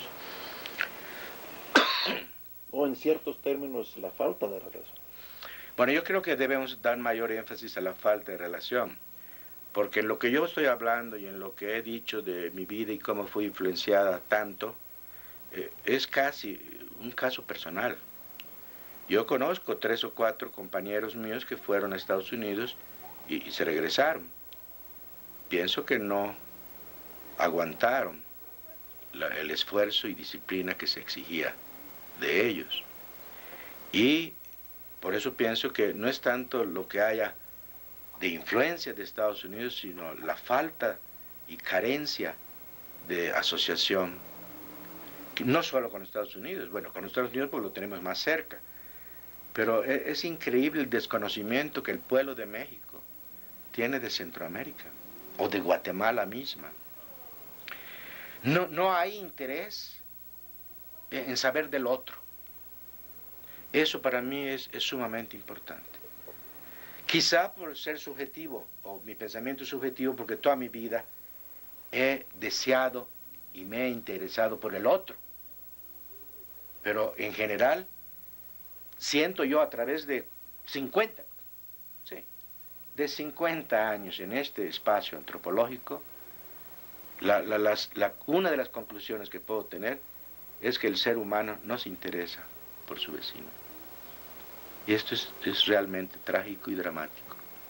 O en ciertos términos, la falta de relación. Bueno, yo creo que debemos dar mayor énfasis a la falta de relación, porque en lo que yo estoy hablando y en lo que he dicho de mi vida y cómo fui influenciada tanto, eh, es casi un caso personal. Yo conozco tres o cuatro compañeros míos que fueron a Estados Unidos y, y se regresaron. Pienso que no aguantaron la, el esfuerzo y disciplina que se exigía de ellos. Y por eso pienso que no es tanto lo que haya de influencia de Estados Unidos, sino la falta y carencia de asociación, no solo con Estados Unidos, bueno, con Estados Unidos porque lo tenemos más cerca, pero es, es increíble el desconocimiento que el pueblo de México tiene de Centroamérica, o de Guatemala misma. No, no hay interés en saber del otro. Eso para mí es, es sumamente importante. Quizá por ser subjetivo, o mi pensamiento es subjetivo, porque toda mi vida he deseado y me he interesado por el otro. Pero en general, siento yo a través de cincuenta, sí, de cincuenta años en este espacio antropológico, la, la, las, la, una de las conclusiones que puedo tener es que el ser humano no se interesa por su vecino. Y esto es, es realmente trágico y dramático.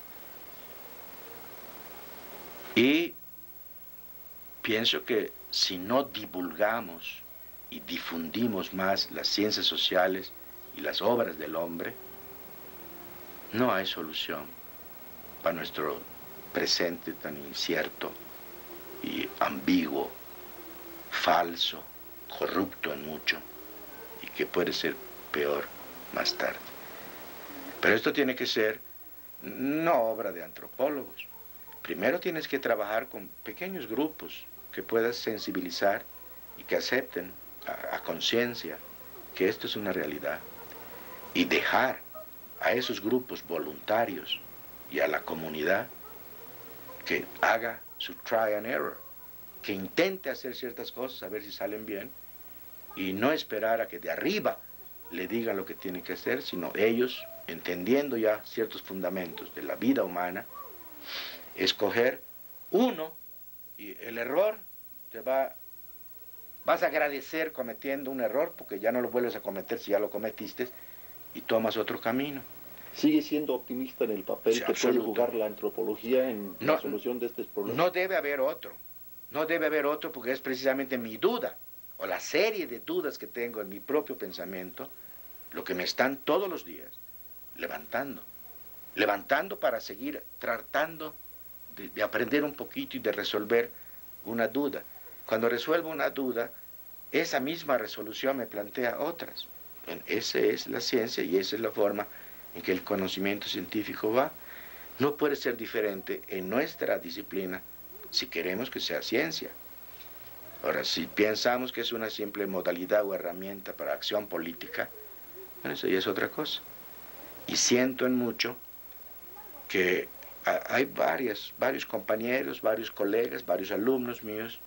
Y pienso que si no divulgamos y difundimos más las ciencias sociales y las obras del hombre, no hay solución para nuestro presente tan incierto y ambiguo, falso, corrupto en mucho, y que puede ser peor más tarde. Pero esto tiene que ser no obra de antropólogos. Primero tienes que trabajar con pequeños grupos que puedas sensibilizar y que acepten a, a conciencia que esto es una realidad, y dejar a esos grupos voluntarios y a la comunidad que haga su try and error, que intente hacer ciertas cosas a ver si salen bien, y no esperar a que de arriba le digan lo que tiene que hacer, sino ellos, entendiendo ya ciertos fundamentos de la vida humana, escoger uno, y el error te va, vas a agradecer cometiendo un error, porque ya no lo vuelves a cometer si ya lo cometiste, y tomas otro camino. ¿Sigue siendo optimista en el papel Sí, que absoluto. puede jugar la antropología en No, la solución de estos problemas? No debe haber otro, no debe haber otro, porque es precisamente mi duda, o la serie de dudas que tengo en mi propio pensamiento, lo que me están todos los días levantando, levantando para seguir tratando de, de aprender un poquito y de resolver una duda. Cuando resuelvo una duda, esa misma resolución me plantea otras. Bueno, esa es la ciencia y esa es la forma en que el conocimiento científico va. No puede ser diferente en nuestra disciplina si queremos que sea ciencia. Ahora, si pensamos que es una simple modalidad o herramienta para acción política, bueno, eso ya es otra cosa. Y siento en mucho que hay varias, varios compañeros, varios colegas, varios alumnos míos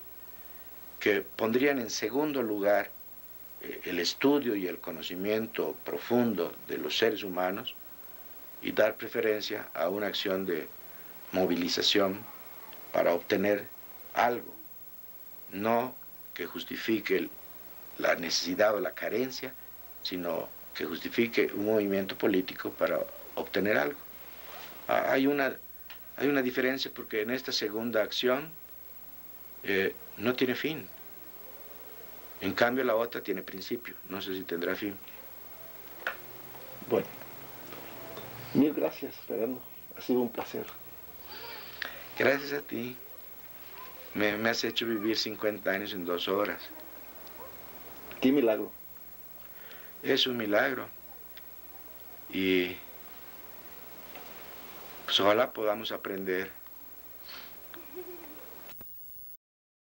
que pondrían en segundo lugar eh, el estudio y el conocimiento profundo de los seres humanos y dar preferencia a una acción de movilización para obtener algo, no que justifique el, la necesidad o la carencia, sino que justifique un movimiento político para obtener algo. Ah, hay una, hay una diferencia, porque en esta segunda acción eh, no tiene fin. En cambio la otra tiene principio, no sé si tendrá fin. Bueno, mil gracias, Fernando. Ha sido un placer. Gracias a ti. Me, me has hecho vivir cincuenta años en dos horas. Qué milagro. Es un milagro. Y pues ojalá podamos aprender